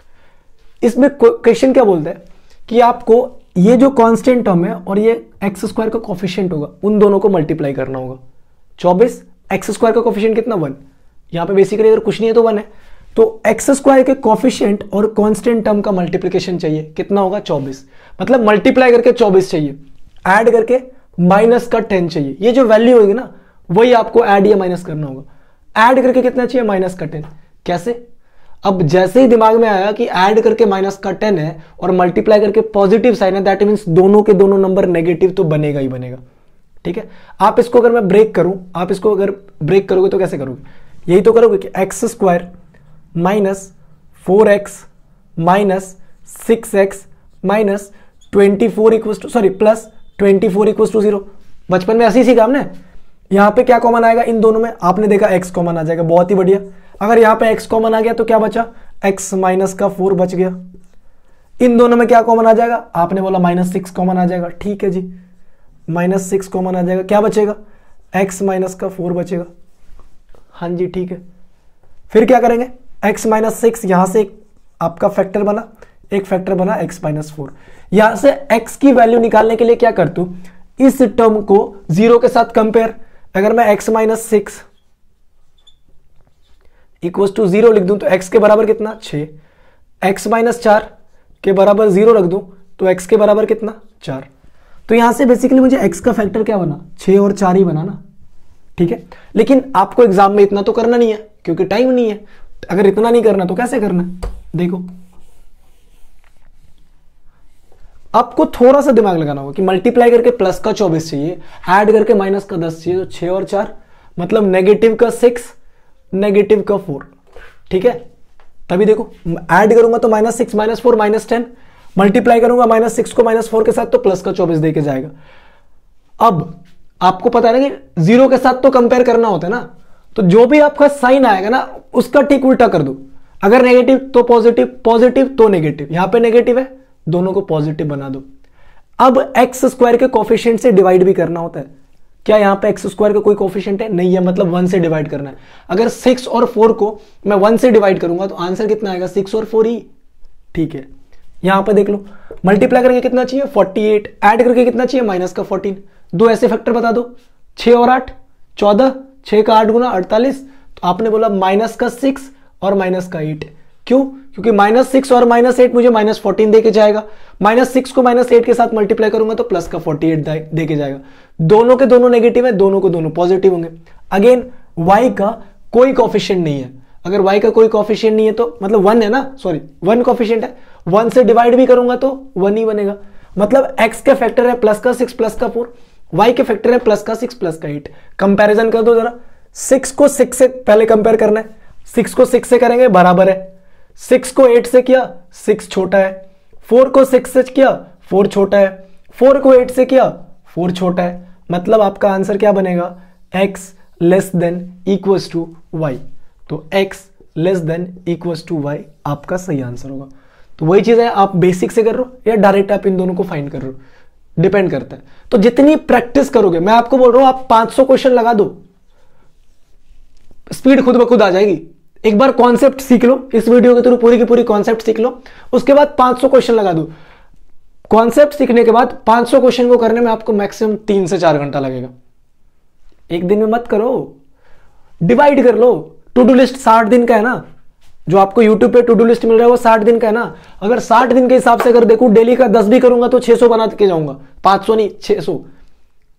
इसमें क्वेश्चन क्या बोलता है कि आपको ये जो कांस्टेंट टर्म है और ये एक्स स्क्वायर का कोफिशिएंट होगा, उन दोनों को मल्टीप्लाई करना होगा। 24, एक्स स्क्वायर का कोफिशिएंट कितना, 1। यहां पे बेसिकली अगर कुछ नहीं है तो 1 है, तो एक्स स्क्वायर के कोफिशिएंट और कांस्टेंट टर्म का मल्टीप्लिकेशन चाहिए, कितना होगा, 24। मतलब मल्टीप्लाई करके 24 चाहिए, ऐड करके माइनस का 10 चाहिए। ये जो वैल्यू होगी ना, वही आपको ऐड या माइनस करना होगा। ऐड करके कितना चाहिए, माइनस का 10। कैसे, अब जैसे ही दिमाग में आया कि ऐड करके माइनस का 10 है और मल्टीप्लाई करके पॉजिटिव साइन है, दैट मींस दोनों के दोनों नंबर नेगेटिव तो बनेगा ही बनेगा। ठीक है, आप इसको अगर मैं ब्रेक करूं, आप इसको अगर ब्रेक करोगे तो कैसे करोगे, यही तो करोगे कि x square minus 4x minus 6x minus 24 equals to plus 24 equals to 0। बचपन में ऐसे ही सीखा हमने। यहां पे क्या कॉमन आएगा इन दोनों में, आपने देखा x कॉमन आ जाएगा, बहुत ही बढ़िया। अगर यहां पे x कॉमन आ गया तो क्या बचा, x माइनस का 4 बच गया। इन दोनों में क्या कॉमन आ जाएगा, आपने बोला माइनस 6 कॉमन आ जाएगा, ठीक है जी, माइनस 6 कॉमन आ जाएगा, क्या बचेगा, x माइनस का 4 बचेगा। हाँ जी ठीक है, फिर क्या करेंगे, x माइनस 6 यहां से आपका फैक्टर बना, एक फैक्टर बना x माइनस 4। यहां से x की वैल्यू निकालने के लिए क्या करता हूं, इस टर्म को 0 के साथ कंपेयर, अगर मैं x माइनस 6 इक्वल टू 0 लिख दूं तो x के बराबर कितना, 6। x माइनस 4 के बराबर 0 रख दूं तो x के बराबर कितना, 4। तो यहां से बेसिकली मुझे x का फैक्टर क्या बना, 6 और 4 ही बना ना। ठीक है, लेकिन आपको एग्जाम में इतना तो करना नहीं है क्योंकि टाइम नहीं है। अगर इतना नहीं करना तो कैसे करना, देखो आपको थोड़ा सा दिमाग लगाना होगा कि मल्टीप्लाई करके प्लस का 24 चाहिए, ऐड करके माइनस का 10 चाहिए, तो 6 और 4 मतलब नेगेटिव का 6 नेगेटिव का 4। ठीक है, तभी देखो ऐड करूंगा तो माइनस 6 माइनस 4 माइनस 10, मल्टीप्लाई करूंगा माइनस 6 को माइनस 4 के साथ तो प्लस का 24 देके जाएगा। अब आपको पता है ना कि 0 के साथ तो कंपेयर करना होता है ना, तो जो भी आपका साइन आएगा ना उसका ठीक उल्टा कर दो। अगर नेगेटिव तो पॉजिटिव, पॉजिटिव तो नेगेटिव, यहां पे नेगेटिव है, दोनों को पॉजिटिव बना दो। अब एक्स स्क्वायर के कोफिशिएंट से डिवाइड भी करना होता है। क्या यहां पे एक्स स्क्वायर का कोई कोफिशिएंट है, नहीं है, मतलब 1 से डिवाइड करना है। अगर 6 और 4 को मैं 1 से डिवाइड करूंगा तो आंसर कितना आएगा, 6 और 4 ही। ठीक है, यहां पे देख लो, मल्टीप्लाई करके कितना चाहिए, 48, ऐड करके कितना चाहिए, माइनस का 14। दो ऐसे फैक्टर बता दो, 6 और 8 14, 6 का 8 गुना 48, तो आपने बोला माइनस का 6 और माइनस का 8। क्यों, क्योंकि माइनस 6 और माइनस 8 मुझे माइनस 14 देके जाएगा, माइनस 6 को माइनस 8 के साथ मल्टीप्लाई करूंगा तो प्लस का 48 देके जाएगा। दोनों के दोनों नेगेटिव है, दोनों को दोनों पॉजिटिव होंगे। अगेन y का कोई कोफिशिएंट नहीं है, अगर y का कोई कोफिशिएंट नहीं है तो मतलब 1 है ना, सॉरी 1 कोफिशिएंट है, 1 से डिवाइड भी करूंगा तो 1 ही बनेगा। मतलब x के फैक्टर है प्लस का 6 प्लस का 4, y के फैक्टर है प्लस का 6 प्लस का 8। कंपैरिजन कर दो जरा, 6 को 6 से पहले कंपेयर करना है, 6 को 6 से करेंगे बराबर है, 6 को 8 से किया 6 छोटा है, 4 को 6 से किया 4 छोटा है, 4 को 8 से किया 4 छोटा है। मतलब आपका आंसर क्या बनेगा, x less than equals to y। तो x less than equals to y आपका सही आंसर होगा। तो वही चीज है, आप बेसिक से कर रहे हो या डायरेक्ट आप इन दोनों को फाइंड कर रहे हो, डिपेंड करता है। तो जितनी प्रैक्टिस करोगे, मैं आपको बोल रहा हूं आप 500 क्वेश्चन लगा दो, स्पीड खुद ब खुद आ जाएगी। एक बार कॉन्सेप्ट सीख लो, इस वीडियो के थ्रू पूरी की पूरी कॉन्सेप्ट सीख लो, उसके बाद 500 क्वेश्चन लगा दो। कॉन्सेप्ट सीखने के बाद 500 क्वेश्चन को करने में आपको मैक्सिमम 3 से 4 घंटा लगेगा। एक दिन में मत करो, डिवाइड कर लो। टू डू लिस्ट 60 दिन का है ना, जो आपको यूट्यूब पे टू डू लिस्ट मिल रहा है वो 60 दिन का है ना। अगर 60 दिन के हिसाब से अगर देखूं, डेली का 10 भी करूंगा तो 600 बना के जाऊंगा, 500 नहीं 600।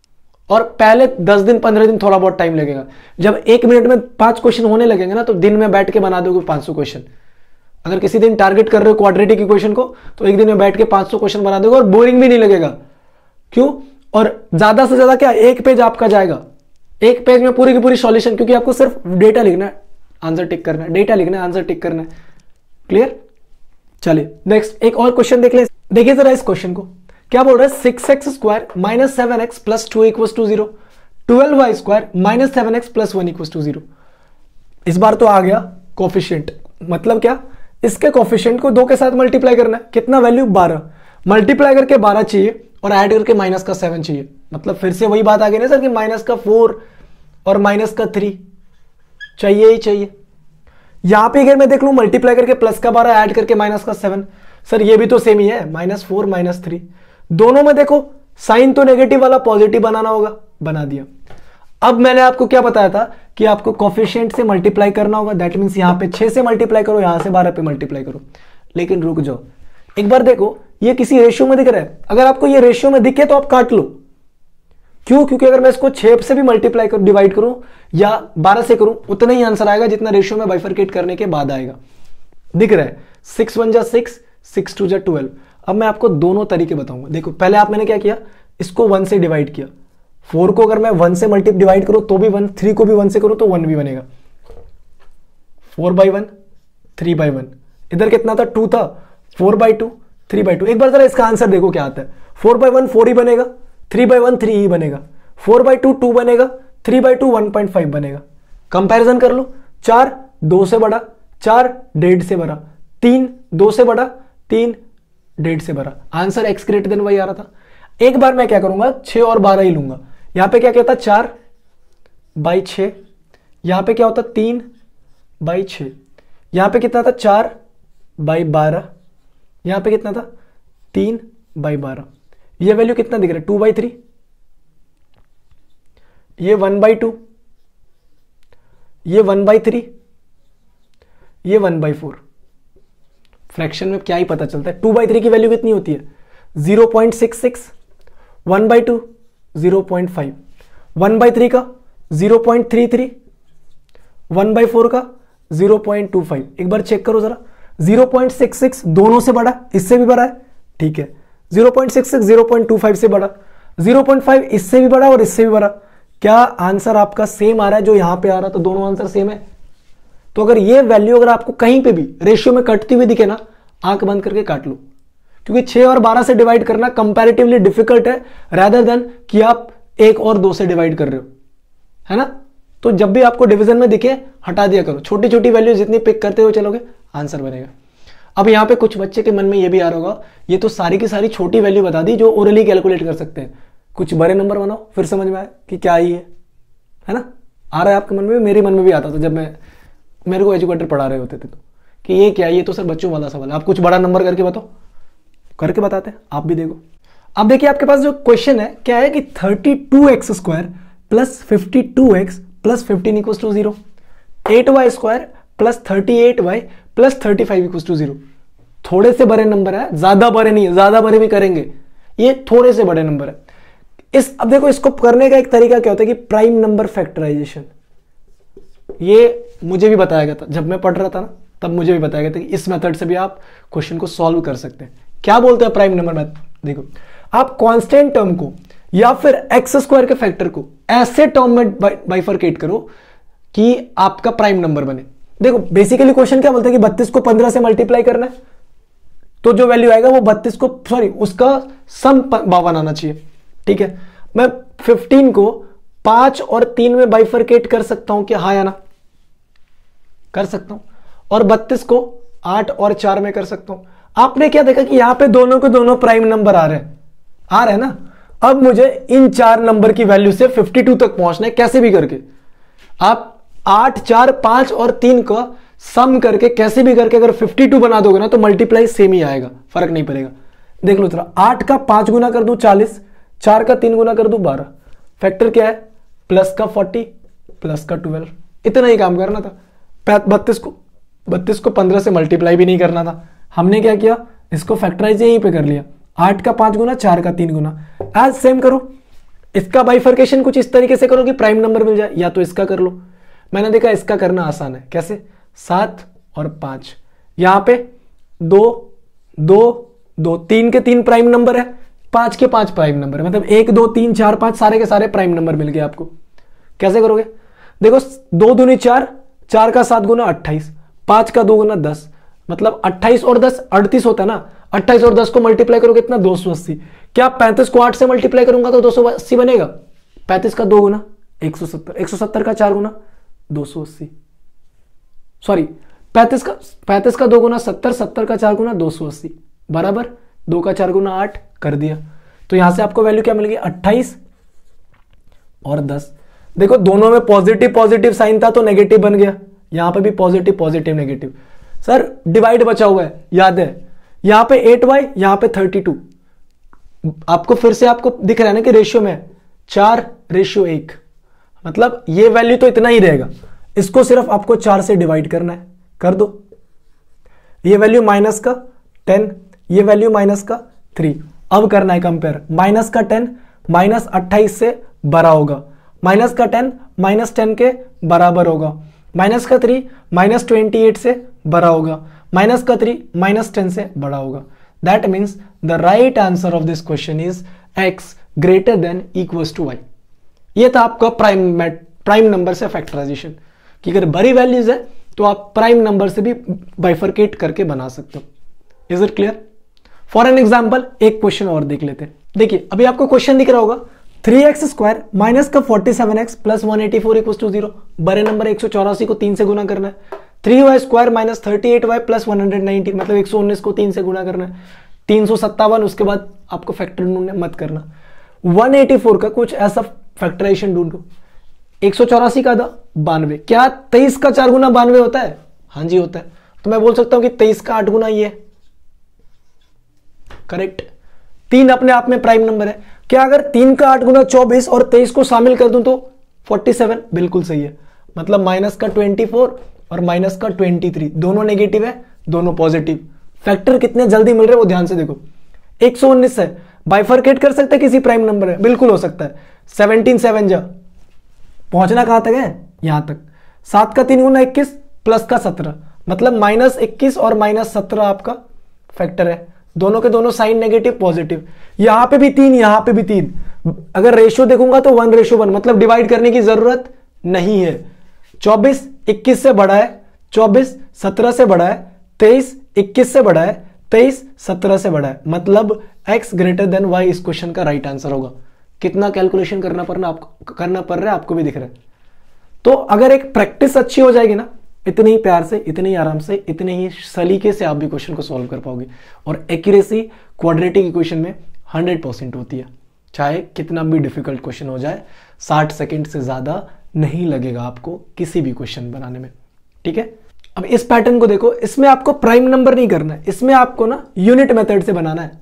और पहले 10 दिन 15 दिन थोड़ा बहुत टाइम लगेगा। जब 1 मिनट में 5 क्वेश्चन होने लगेंगे ना, तो दिन में बैठ के बना दोगे 500 क्वेश्चन। अगर किसी दिन टारगेट कर रहे हो क्वाड्रेटिक इक्वेशन को, तो एक दिन में बैठ के 500 क्वेश्चन बना दोगे और बोरिंग भी नहीं लगेगा। क्यों? और ज्यादा से ज्यादा क्या, 1 पेज आपका जाएगा, 1 पेज में पूरी की पूरी सॉल्यूशन, क्योंकि आपको सिर्फ डेटा लिखना है, आंसर टिक करना है, डेटा लिखना है, आंसर टिक करना है। क्लियर? चलिए नेक्स्ट एक और क्वेश्चन देख ले। देखिए जरा इस क्वेश्चन को, क्या बोल रहा है, 6x square minus 7x plus 2 equals to 0, 12y square minus 7x plus 1 equals to 0। इस बार तो आ गया कोफिशिएंट, मतलब क्या, इसके कोफिशिएंट को 2 के साथ मल्टीप्लाई करना है। कितना वैल्यू, 12, मल्टीप्लाई करके 12 चाहिए और ऐड करके माइनस का 7 चाहिए। मतलब फिर से वही बात आ गई ना सर कि माइनस का 4 और माइनस का 3 चाहिए ही चाहिए। यहां पे अगर मैं देख लूं मल्टीप्लाई करके प्लस का 12 ऐड करके माइनस का 7, सर ये भी तो सेम ही है, -4 -3। दोनों में देखो साइन तो नेगेटिव वाला पॉजिटिव बनाना होगा, बना दिया। अब मैंने आपको क्या बताया था कि आपको कोफिशिएंट से मल्टीप्लाई करना होगा, दैट मींस यहां पे 6 से मल्टीप्लाई करो, यहां से 12 पे मल्टीप्लाई करो। लेकिन रुक जाओ, एक बार देखो ये किसी रेशियो में दिख रहा है। अगर आपको ये रेशियो में दिखे तो आप काट लो। क्यों? क्योंकि अगर मैं इसको 6 से भी मल्टीप्लाई करूं, डिवाइड करूं या 12 से करूं, उतना ही आंसर आएगा जितना रेशियो में बाइफरकेट करने के बाद आएगा। दिख रहा है, 6 1 जा 6, 6 2 जा 12। अब मैं आपको दोनों तरीके बताऊंगा। देखो पहले आप मैंने क्या किया, इसको 1 से डिवाइड किया। 4 को अगर मैं 1 से डिवाइड करूं तो भी 1, 3 को भी 1 से करूं तो 1 भी बनेगा। 4/1, 3/1। इधर कितना था, 2 था, 4/2, 3/2। एक बार जरा इसका आंसर देखो क्या आता है। 4/1 4 ही बनेगा, 3/1 3 ही बनेगा, 4/2 2 बनेगा, 3/2 1.5 बनेगा। कंपैरिजन कर लो, 4 2 से बड़ा, 4 1.5 से बड़ा, 3 2 से बड़ा, 3 1.5 से बड़ा। Answer x greater than y आ रहा था। एक बार मैं क्या करूंगा, 6 और 12 ही लूंगा। यहां पे क्या कहता, 4/6, यहां पे क्या होता, 3/6, यहां पे कितना था, 4/12, यहां पे कितना था, 3/12। ये वैल्यू कितना दिख रहा है, 2/3, ये 1/2, ये 1/3, ये 1/4। फ्रैक्शन में क्या ही पता चलता है। 2/3 की वैल्यू कितनी होती है, 0.66, 1/2 0.5, 1/3 का 0.33, 1/4 का 0.25। एक बार चेक करो जरा, 0.66 दोनों से बड़ा, इससे भी बड़ा है, ठीक है। 0.66 0.25 से बड़ा, 0.5 इससे भी बड़ा और इससे भी बड़ा। क्या आंसर आपका सेम आ रहा है जो यहां पे आ रहा, तो दोनों आंसर सेम है। तो अगर ये वैल्यू अगर आपको कहीं पे भी रेशियो में कटती हुई दिखे ना, आंख बंद करके काट लो, क्योंकि 6 और 12 से डिवाइड करना कंपैरेटिवली डिफिकल्ट है रादर देन कि आप 1 और 2 से डिवाइड कर रहे हो, है ना। तो जब भी आपको डिवीजन में दिखे हटा दिया करो, छोटी छोटी वैल्यू जितनी पिक करते हुए चलोगे आंसर बनेगा। अब यहां पे कुछ बच्चे के मन में ये भी आ रहा होगा, ये तो सारी की सारी छोटी वैल्यू बता दी जो ओरली कैलकुलेट कर सकते हैं, कुछ बड़े नंबर बनाओ, फिर समझ में आए कि क्या ही है ना। आ रहा है आपके मन में, मेरे मन में भी आता था जब मेरे को एजुकेटर पढ़ा रहे होते थे तो, कि ये क्या, ये तो सर बच्चों वाला सवाल है, आप कुछ बड़ा नंबर करके बताओ, करके बताते हैं, आप भी देखो। अब देखिए आपके पास जो क्वेश्चन है क्या है कि 32x square plus 52x plus 15 equals to 0, 8y square plus 38y plus 35 equals to 0। थोड़े से बड़े नंबर है, ज्यादा बड़े नहीं है, ज्यादा बड़े भी करेंगे, ये थोड़े से बड़े नंबर है। अब देखो इसको करने का एक तरीका क्या होता है कि प्राइम नंबर फैक्टराइजेशन, ये मुझे भी बताया गया था जब मैं पढ़ रहा था ना, तब मुझे भी बताया गया था कि इस मेथड से भी आप क्वेश्चन को सॉल्व कर सकते हैं। क्या बोलते हैं प्राइम नंबर मेथड, देखो आप कांस्टेंट टर्म को या फिर एक्स स्क्वायर के फैक्टर को ऐसे टर्म में बाइफरकेट करो कि आपका प्राइम नंबर बने। देखो बेसिकली क्वेश्चन क्या बोलते हैं कि 32 को 15 से मल्टीप्लाई करना है, तो जो वैल्यू आएगा वो 32 को उसका सम 52 आना चाहिए, ठीक है। मैं 15 को 5 और 3 में बाइफरकेट कर सकता हूं क्या, हाँ या ना, कर सकता हूं। और 32 को 8 और 4 में कर सकता हूं। आपने क्या देखा कि यहां पे दोनों के दोनों प्राइम नंबर आ रहे हैं ना। अब मुझे इन 4 नंबर की वैल्यू से 52 तक पहुंचना है, कैसे भी करके। आप 8 4 5 और 3 का सम करके कैसे भी करके अगर 52 बना दोगे ना तो मल्टीप्लाई सेम ही आएगा, फर्क नहीं पड़ेगा। देख लो जरा, 8 का 5 गुना कर दूं 40, 4 का 3 गुना कर दूं 12, फैक्टर क्या है, प्लस का 40 प्लस का 12, इतना ही काम करना था। 32 को 15 से मल्टीप्लाई भी नहीं करना था, हमने क्या किया, इसको फैक्टराइज यहीं पे कर लिया। 8 का 5 गुना, 4 का 3 गुना। आज सेम करो, इसका बाइफर्केशन कुछ इस तरीके से करो कि प्राइम नंबर मिल जाए, या तो इसका कर लो। मैंने देखा इसका करना आसान है, कैसे? 7 और 5, यहां पे 2 2 2, 3 के 3 प्राइम नंबर है, 5 के 5 प्राइम नंबर है, मतलब 1 2 3 4 5 सारे के सारे प्राइम नंबर मिल गए आपको। कैसे करोगे? देखो 2 दूनी 4, 4 का 7 गुना 28, 5 का 2 गुना 10, मतलब 28 और 10 38 होता है ना। 28 और 10 को मल्टीप्लाई करोगे कितना? 280। क्या 35 को 8 से मल्टीप्लाई करूंगा तो 280 बनेगा? 35 का 2 गुना 170, 170 का 4 गुना 280, सॉरी 35 का 2 गुना 70, 70 का 4 गुना 280 बराबर 2 का 4 गुना 8 कर दिया। तो यहां से आपको वैल्यू क्या मिल गई? 28 और 10। देखो दोनों में पॉजिटिव पॉजिटिव साइन था तो नेगेटिव बन गया, यहां पे भी positive positive negative. Sir divide बचा हुआ है, याद है, यहां पे 8y, यहां पे 32। आपको फिर से आपको दिख रहा है ना कि रेशियो में 4:1, मतलब ये वैल्यू तो इतना ही रहेगा, इसको सिर्फ आपको 4 से डिवाइड करना है, कर दो। ये वैल्यू माइनस का 10, ये वैल्यू माइनस का 3। अब करना है कंपेयर, माइनस का 10 माइनस 28 से बड़ा होगा, माइनस का 10 माइनस 10 के बराबर होगा, माइनस का 3 माइनस 28 से बड़ा होगा, माइनस का 3 माइनस 10 से बड़ा होगा। That means the right answer of this question is x greater than equals to y। ये था आपका प्राइम नंबर से फैक्टराइजेशन, कि अगर बड़ी वैल्यूज है तो आप प्राइम नंबर से भी बाइफरकेट करके बना सकते हो। Is it clear? For an example एक क्वेश्चन और देख लेते हैं। देखिए अभी आपको क्वेश्चन दिख रहा होगा, 3x² माइनस का 47x प्लस 184 इक्वल टू 0। बड़े नंबर 184 को 3 से गुना करना है। 3y² माइनस 38y प्लस 190, मतलब 119 को 3 से गुना करना है। 357, उसके बाद आपको फैक्टर ढूंढना मत करना। 184 का कुछ ऐसा फैक्टराइजेशन ढूंढो। 184 का 92, क्या 23 का 4 गुना 92 होता है? हाँ जी होता है। तो मैं बोल सकता हूं कि 23 का 8 गुना ये है, करेक्ट। 3 अपने आप में प्राइम नंबर है। क्या अगर 3 का 8 गुना 24 और 23 को शामिल कर दूं तो 47? बिल्कुल सही है। मतलब माइनस का 24 और माइनस का 23, दोनों नेगेटिव है, दोनों पॉजिटिव। फैक्टर कितने जल्दी मिल रहे हैं वो ध्यान से देखो। 119 है, बाइफरकेट कर सकते हैं किसी प्राइम नंबर है, बिल्कुल हो सकता है। 17 7 जा, पहुंचना कहां तक है? यहां तक। 7 का 3 गुना 21 प्लस का 17, मतलब माइनस 21 और माइनस 17 आपका फैक्टर है। दोनों के दोनों साइन नेगेटिव पॉजिटिव। यहां पे भी 3, यहां पे भी 3। अगर रेशियो देखूंगा तो 1:1, मतलब डिवाइड करने की जरूरत नहीं है। 24 21 से बड़ा है, 24 17 से बड़ा है, 23 21 से बड़ा है, 23 17 से बड़ा है, मतलब x ग्रेटर देन y इस क्वेश्चन का राइट आंसर होगा। कितना कैलकुलेशन करना पड़ रहा है आपको भी दिख रहा है। तो अगर एक प्रैक्टिस अच्छी हो जाएगी ना, इतने ही प्यार से, इतने ही आराम से, इतने ही सलीके से आप भी क्वेश्चन को सॉल्व कर पाओगे। और एक्यूरेसी क्वाड्रेटिक इक्वेशन में 100% होती है, चाहे कितना भी डिफिकल्ट क्वेश्चन हो जाए। 60 सेकंड से ज्यादा नहीं लगेगा आपको किसी भी क्वेश्चन बनाने में, ठीक है। अब इस पैटर्न को देखो, इसमें आपको प्राइम नंबर नहीं करना है, इसमें आपको ना यूनिट मेथड से बनाना है।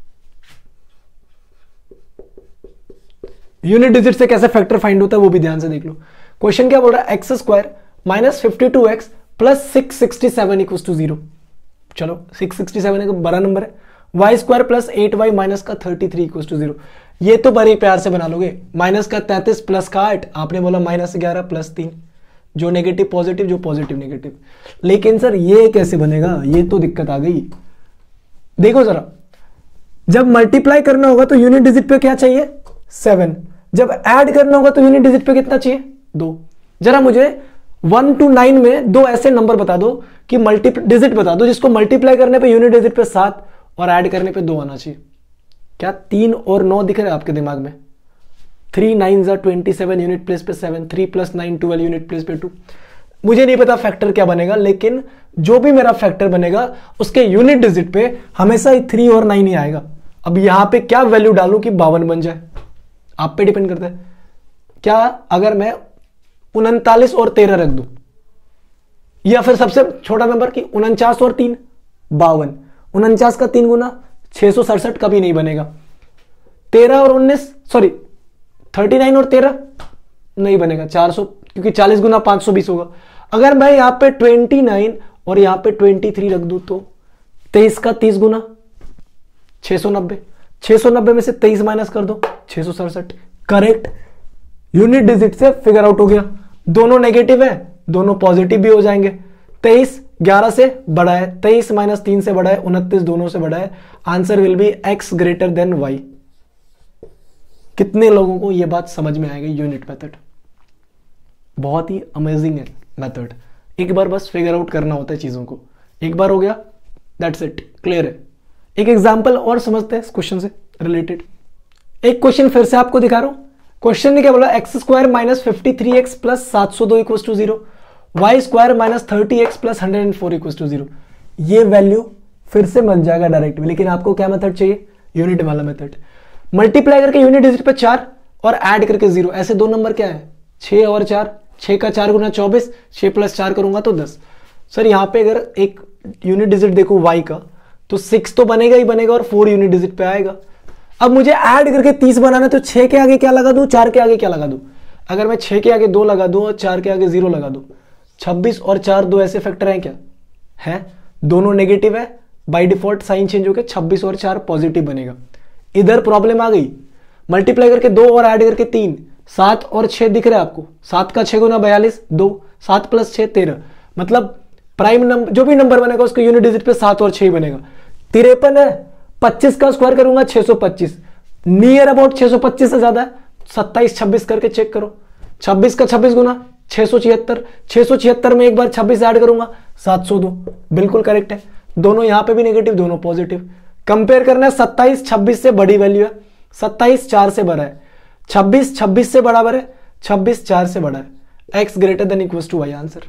यूनिट डिजिट से कैसे फैक्टर फाइंड होता है वो भी ध्यान से देख लो। क्वेश्चन क्या बोल रहा है? x² minus 52x plus 667 equal to 0। चलो 667 एक बड़ा नंबर है। y² प्लस 8y माइनस का 33 इक्वल टू 0। ये तो बड़े प्यार से बना लोगे। माइनस का 33 प्लस का 8, आपने बोला माइनस 11 प्लस 3, जो नेगेटिव पॉजिटिव, जो पॉजिटिव नेगेटिव। लेकिन सर ये कैसे बनेगा? ये तो दिक्कत आ गई। देखो जरा, जब मल्टीप्लाई करना होगा तो यूनिट डिजिट पे क्या चाहिए? 7। जब ऐड करना होगा तो यूनिट डिजिट पे कितना चाहिए? 2। जरा मुझे 1 to 9 में 2 ऐसे नंबर बता दो कि डिजिट बता दो जिसको मल्टीप्लाई करने पे यूनिट डिजिट पे 7 और ऐड करने पे 2 आना चाहिए। क्या 3 और 9 दिख रहा है आपके दिमाग में? 3 9 27 यूनिट प्लेस पे 7, 3 + 9 12 यूनिट प्लेस पे 2। मुझे नहीं पता फैक्टर क्या बनेगा, लेकिन जो भी मेरा फैक्टर बनेगा उसके यूनिट डिजिट पे हमेशा ही 3 और 9 ही आएगा। अब यहां पे क्या वैल्यू डालूं कि 52 बन जाए, आप पे डिपेंड करता है। क्या अगर मैं 39 और 13 रख दूं, या फिर सबसे छोटा नंबर की 49 और 3 52। 49 का 3 गुना 667 कभी नहीं बनेगा। 13 और 19 सॉरी 39 और 13 नहीं बनेगा। 400, क्योंकि 40 गुना 520 होगा। अगर मैं यहां पे 29 और यहां पे 23 रख दूं तो 23 का 30 गुना 690। 690 में से 23 माइनस कर दो, 667। करेक्ट, यूनिट डिजिट से फिगर आउट हो गया। दोनों नेगेटिव है, दोनों पॉजिटिव भी हो जाएंगे। 23 11 से बड़ा है, 23 माइनस 3 से बड़ा है, 29 दोनों से बड़ा है। Answer will be x greater than y। कितने लोगों को यह बात समझ में आएगी? यूनिट मेथड बहुत ही अमेजिंग है मेथड। एक बार बस फिगर आउट करना होता है चीजों को। एक बार हो गया, दैट्स इट, क्लियर है। एक एग्जांपल और समझते हैं इस क्वेश्चन से रिलेटेड। एक क्वेश्चन फिर से आपको दिखा रहा हूं। क्वेश्चन ने क्या बोला? X square minus 53x plus 702 equal to 0, y square minus 30x plus 104 equal to 0। ये वैल्यू फिर से मिल जाएगा डायरेक्टली, लेकिन आपको क्या मेथड चाहिए? यूनिट वाला मेथड। मल्टीप्लाई करके यूनिट डिजिट पे 4 और ऐड करके 0। ऐसे दो नंबर क्या है? 6 और 4, 6 का 4 गुना 24, 6 प्लस 4 करूंगा तो 10। सर यहां पे अगर एक यूनिट डिजिट देखो y का, तो 6 तो बनेगा ही बनेगा और 4 यूनिट डिजिट पे आएगा। अब मुझे ऐड करके 30 बनाना है, तो 6 के आगे क्या लगा दूं, 4 के आगे क्या लगा दूं? अगर मैं 6 के आगे 2 लगा दूं और 4 के आगे 0 लगा दूं, 26 और 4 दो ऐसे फैक्टर हैं क्या? है, दोनों नेगेटिव है, बाय डिफॉल्ट साइन चेंज होकर 26 और 4 पॉजिटिव बनेगा। इधर प्रॉब्लम आ गई, मल्टीप्लाई करके 2 और ऐड करके 3, 7 और 6 दिख रहा है आपको? 7 का 6 गुना 42, 2, 7 प्लस 6 13। मतलब प्राइम नंबर जो भी नंबर बनेगा उसको यूनिट डिजिट पे 7 और 6 बनेगा। 53 है, 25 का स्क्वायर करूंगा 625, नियर अबाउट 625 से ज्यादा है। 27 26 करके चेक करो, 26 का 26 गुना 676, 676 में एक बार 26 ऐड करूंगा 702, बिल्कुल करेक्ट है। दोनों यहां पे भी नेगेटिव, दोनों पॉजिटिव। कंपेयर करना है, 27 26 से बड़ी वैल्यू है, 27 4 से बड़ा है, 26 26 से बराबर है, 26 4 से बड़ा है। x greater than equal to y answer.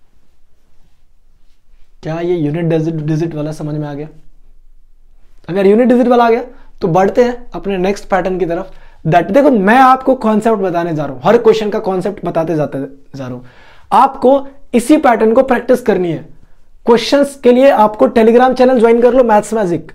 क्या ये यूनिट डिजिट वाला समझ में आ गया? अगर यूनिट डिजिट वाला आ गया तो बढ़ते हैं अपने नेक्स्ट पैटर्न की तरफ। दैट देखो, मैं आपको कॉन्सेप्ट बताने जा रहा हूं, हर क्वेश्चन का कॉन्सेप्ट बताते जा रहा हूं। आपको इसी पैटर्न को प्रैक्टिस करनी है। क्वेश्चंस के लिए आपको टेलीग्राम चैनल ज्वाइन कर लो, मैथ्स मैजिक।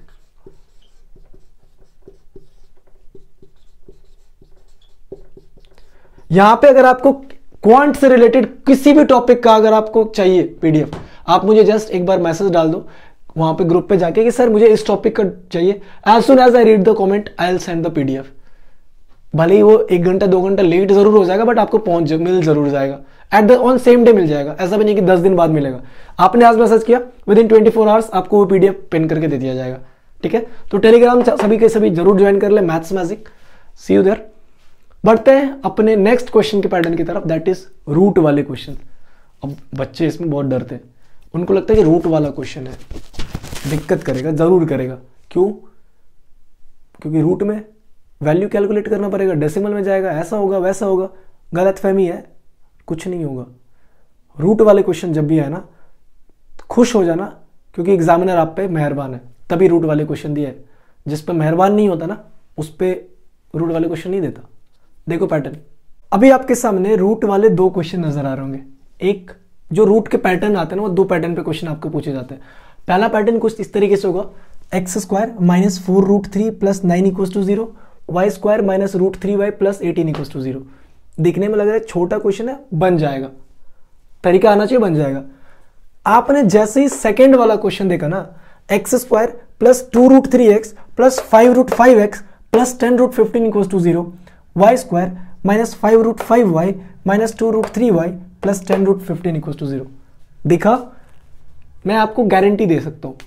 यहां पे अगर आपको क्वांट से रिलेटेड किसी भी टॉपिक का अगर आपको चाहिए पीडीएफ, आप मुझे जस्ट एक बार मैसेज डाल दो वहां पे ग्रुप पे जाके कि सर मुझे इस टॉपिक का चाहिए। As soon as I read the comment I will send the PDF. भले ही वो 1 घंटा 2 घंटा लेट जरूर हो जाएगा, बट आपको मिल जरूर जाएगा। At the on same day मिल जाएगा, ऐसा भी नहीं कि 10 दिन बाद मिलेगा। आपने आज मैसेज किया, विद इन 24 आवर्स आपको वो पीडीएफ पिन करके दे दिया जाएगा। ठीक है, तो टेलीग्राम सभी के सभी जरूर ज्वाइन कर ले, Maths Magic. See you there. बढ़ते हैं अपने नेक्स्ट क्वेश्चन के पैटर्न की तरफ, दैट इज रूट वाले क्वेश्चन। अब बच्चे इसमें बहुत डरते हैं, उनको लगता है कि रूट वाला क्वेश्चन है, दिक्कत करेगा, जरूर करेगा। क्यों? क्योंकि रूट में वैल्यू कैलकुलेट करना पड़ेगा, डेसिमल में जाएगा, ऐसा होगा वैसा होगा। गलतफहमी है, कुछ नहीं होगा। रूट वाले क्वेश्चन जब भी आए ना, खुश हो जाना, क्योंकि एग्जामिनर आप पे मेहरबान है, तभी रूट वाले क्वेश्चन दिए। जिस पे मेहरबान नहीं होता ना, उस पे रूट वाले क्वेश्चन नहीं देता। देखो पैटर्न, अभी आपके सामने रूट वाले 2 क्वेश्चन नजर आ रहे होंगे। एक जो रूट के पैटर्न आते हैं ना, वो 2 पैटर्न पे क्वेश्चन आपको पूछे जाते हैं। पहला पैटर्न कुछ इस तरीके से होगा, x square minus 4 root 3 plus 9 equal to 0, y square minus root 3y plus 18 equal to 0। दिखने में लग रहा है छोटा क्वेश्चन है, बन जाएगा, तरीका आना चाहिए, बन जाएगा। आपने जैसे ही सेकेंड वाला क्वेश्चन देखा ना, x square plus 2 root 3x plus 5 root 5x plus 10 root 15 equal to 0, y square minus 5 root 5y minus 2 root 3y plus 10 root 15 equal to 0। दिखा? मैं आपको गारंटी दे सकता हूं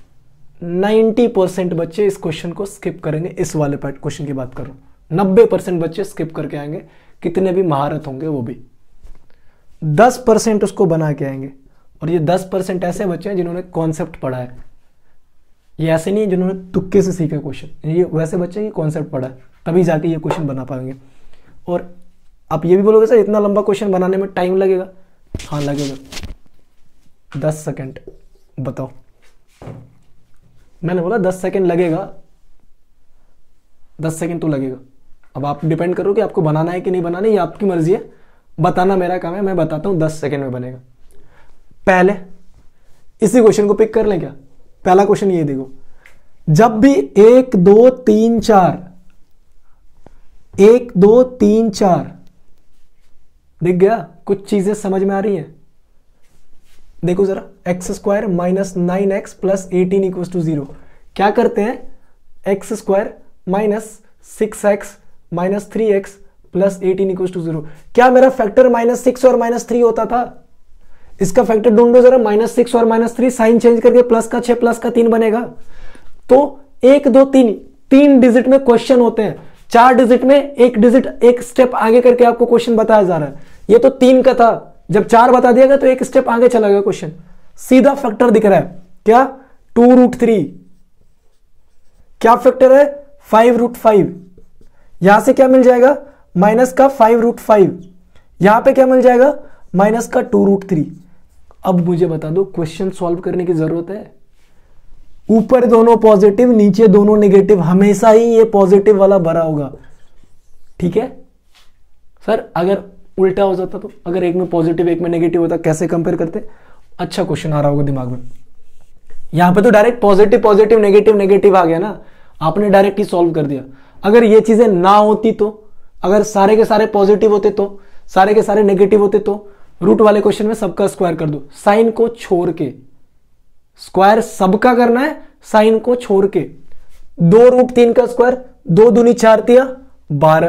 90% बच्चे इस क्वेश्चन को स्किप करेंगे। इस वाले क्वेश्चन की बात कर रहा हूं, 90% बच्चे स्किप करके आएंगे, कितने भी महारत होंगे वो भी। 10% उसको बना के आएंगे, और ये 10% ऐसे बच्चे हैं जिन्होंने कॉन्सेप्ट पढ़ा है। ये ऐसे नहीं है जिन्होंने तुक्के से सीखा क्वेश्चन, ये वैसे बच्चे हैं कॉन्सेप्ट पढ़ा है, तभी जाके ये क्वेश्चन बना पाएंगे। और आप ये भी बोलोगे सर इतना लंबा क्वेश्चन बनाने में टाइम लगेगा? हाँ लगेगा, 10 सेकेंड। बताओ, मैंने बोला 10 सेकेंड लगेगा, 10 सेकेंड तो लगेगा। अब आप डिपेंड करो कि आपको बनाना है कि नहीं बनाना, ये आपकी मर्जी है। बताना मेरा काम है, मैं बताता हूं 10 सेकेंड में बनेगा। पहले इसी क्वेश्चन को पिक कर लें क्या? पहला क्वेश्चन ये देखो, जब भी 1 2 3 4 1 2 3 4 दिख गया? कुछ चीजें समझ में आ रही हैं? देखो जरा, x square minus 9x plus 18 equal to 0। क्या करते हैं? X square minus 6x minus 3x plus 18 equal to 0। क्या मेरा फैक्टर -6 और -3 होता था? इसका फैक्टर ढूंढो जरा, -6 और -3, साइन चेंज करके प्लस का 6 प्लस का 3 बनेगा। तो 1 2 3 3 डिजिट में क्वेश्चन होते हैं, 4 डिजिट में एक डिजिट एक स्टेप आगे करके आपको क्वेश्चन बताया जा रहा है। ये तो 3 का था, जब 4 बता दिया गया तो एक स्टेप आगे चला गया क्वेश्चन। सीधा फैक्टर दिख रहा है क्या? 2√3। क्या फैक्टर है? 5√5। यहां से क्या मिल जाएगा? माइनस का 5√5। यहां पे क्या मिल जाएगा? माइनस का 2√3। अब मुझे बता दो, क्वेश्चन सॉल्व करने की जरूरत है? ऊपर दोनों पॉजिटिव, नीचे दोनों नेगेटिव, हमेशा ही ये पॉजिटिव वाला भरा होगा। ठीक है सर, अगर उल्टा हो जाता तो, अगर एक में पॉजिटिव एक में नेगेटिव होता, कैसे कंपेयर करते? अच्छा क्वेश्चन आ रहा होगा दिमाग में। यहां पे तो direct positive positive negative negative आ गया ना, आपने डायरेक्ट ही सॉल्व कर दिया। अगर ये चीजें ना होती तो, अगर सारे के सारे पॉजिटिव होते तो, सारे के सारे नेगेटिव होते तो, रूट वाले क्वेश्चन में सबका स्क्वायर कर दो, साइन को छोड़ के। स्क्वायर सबका करना है, साइन को छोड़ के। 2√3 का स्क्वायर, 2 दूनी 4 तिया 12।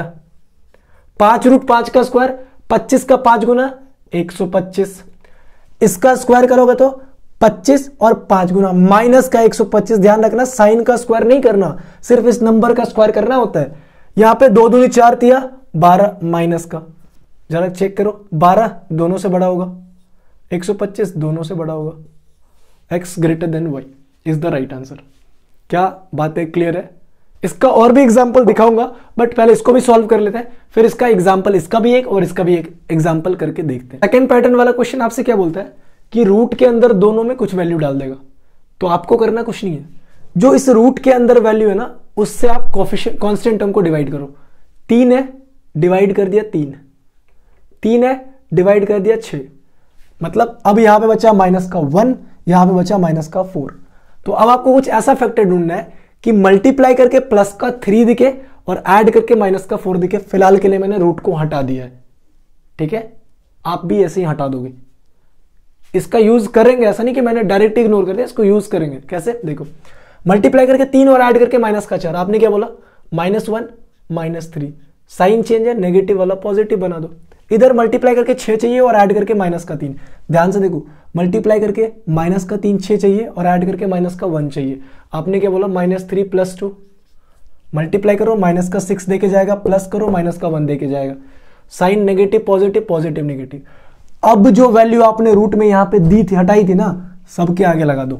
5√5 का स्क्वायर, 25 का 5 गुना 125। इसका स्क्वायर करोगे तो 25 और 5 गुना माइनस का 125। ध्यान रखना, साइन का स्क्वायर नहीं करना, सिर्फ इस नंबर का स्क्वायर करना होता है। यहां पे 2 दूनी 4 तिया 12 माइनस का, जरा चेक करो, 12 दोनों से बड़ा होगा, 125 दोनों से बड़ा होगा। x greater than y is the right answer. क्या बातें क्लियर है? इसका और भी एग्जाम्पल दिखाऊंगा, बट पहले इसको भी सॉल्व कर लेते हैं, फिर इसका एग्जाम्पल, इसका भी एक और इसका भी एक एग्जाम्पल करके देखते हैं। सेकंड पैटर्न वाला क्वेश्चन आपसे क्या बोलता है कि रूट के अंदर दोनों में कुछ वैल्यू डाल देगा। तो आपको करना कुछ नहीं है, जो इस रूट के अंदर वैल्यू है ना, उससे आप कोफिशिएंट कांस्टेंट टर्म को डिवाइड करो। 3 है, डिवाइड कर दिया 3, 3 है, डिवाइड कर दिया 6, मतलब अब यहां पे बचा माइनस का 1, यहां पे बचा माइनस का 4। तो अब आपको कुछ ऐसा फैक्टर ढूंढना है कि मल्टीप्लाई करके प्लस का 3 दिखे और ऐड करके माइनस का 4 दिखे। फिलहाल के लिए मैंने रूट को हटा दिया है, ठीक है? आप भी ऐसे ही हटा दोगे। इसका यूज करेंगे, ऐसा नहीं कि मैंने डायरेक्ट इग्नोर कर दिया, इसको यूज करेंगे। कैसे? देखो, मल्टीप्लाई करके 3 और ऐड करके माइनस का 4। आपने क्या बोला? -1 -3। साइन चेंज है, नेगेटिव वाला पॉजिटिव बना दो। इधर मल्टीप्लाई करके 6 चाहिए और ऐड करके माइनस का 3। ध्यान से देखो, मल्टीप्लाई करके माइनस का 3 6 चाहिए और ऐड करके माइनस का 1 चाहिए। आपने क्या बोला? -3 + 2। मल्टीप्लाई करो, माइनस का 6 देके जाएगा, प्लस करो, माइनस का 1 देके जाएगा। Sign negative positive positive negative. अब जो वैल्यू आपने रूट में यहां पे दी थी, हटाई थी ना, सबके आगे लगा दो।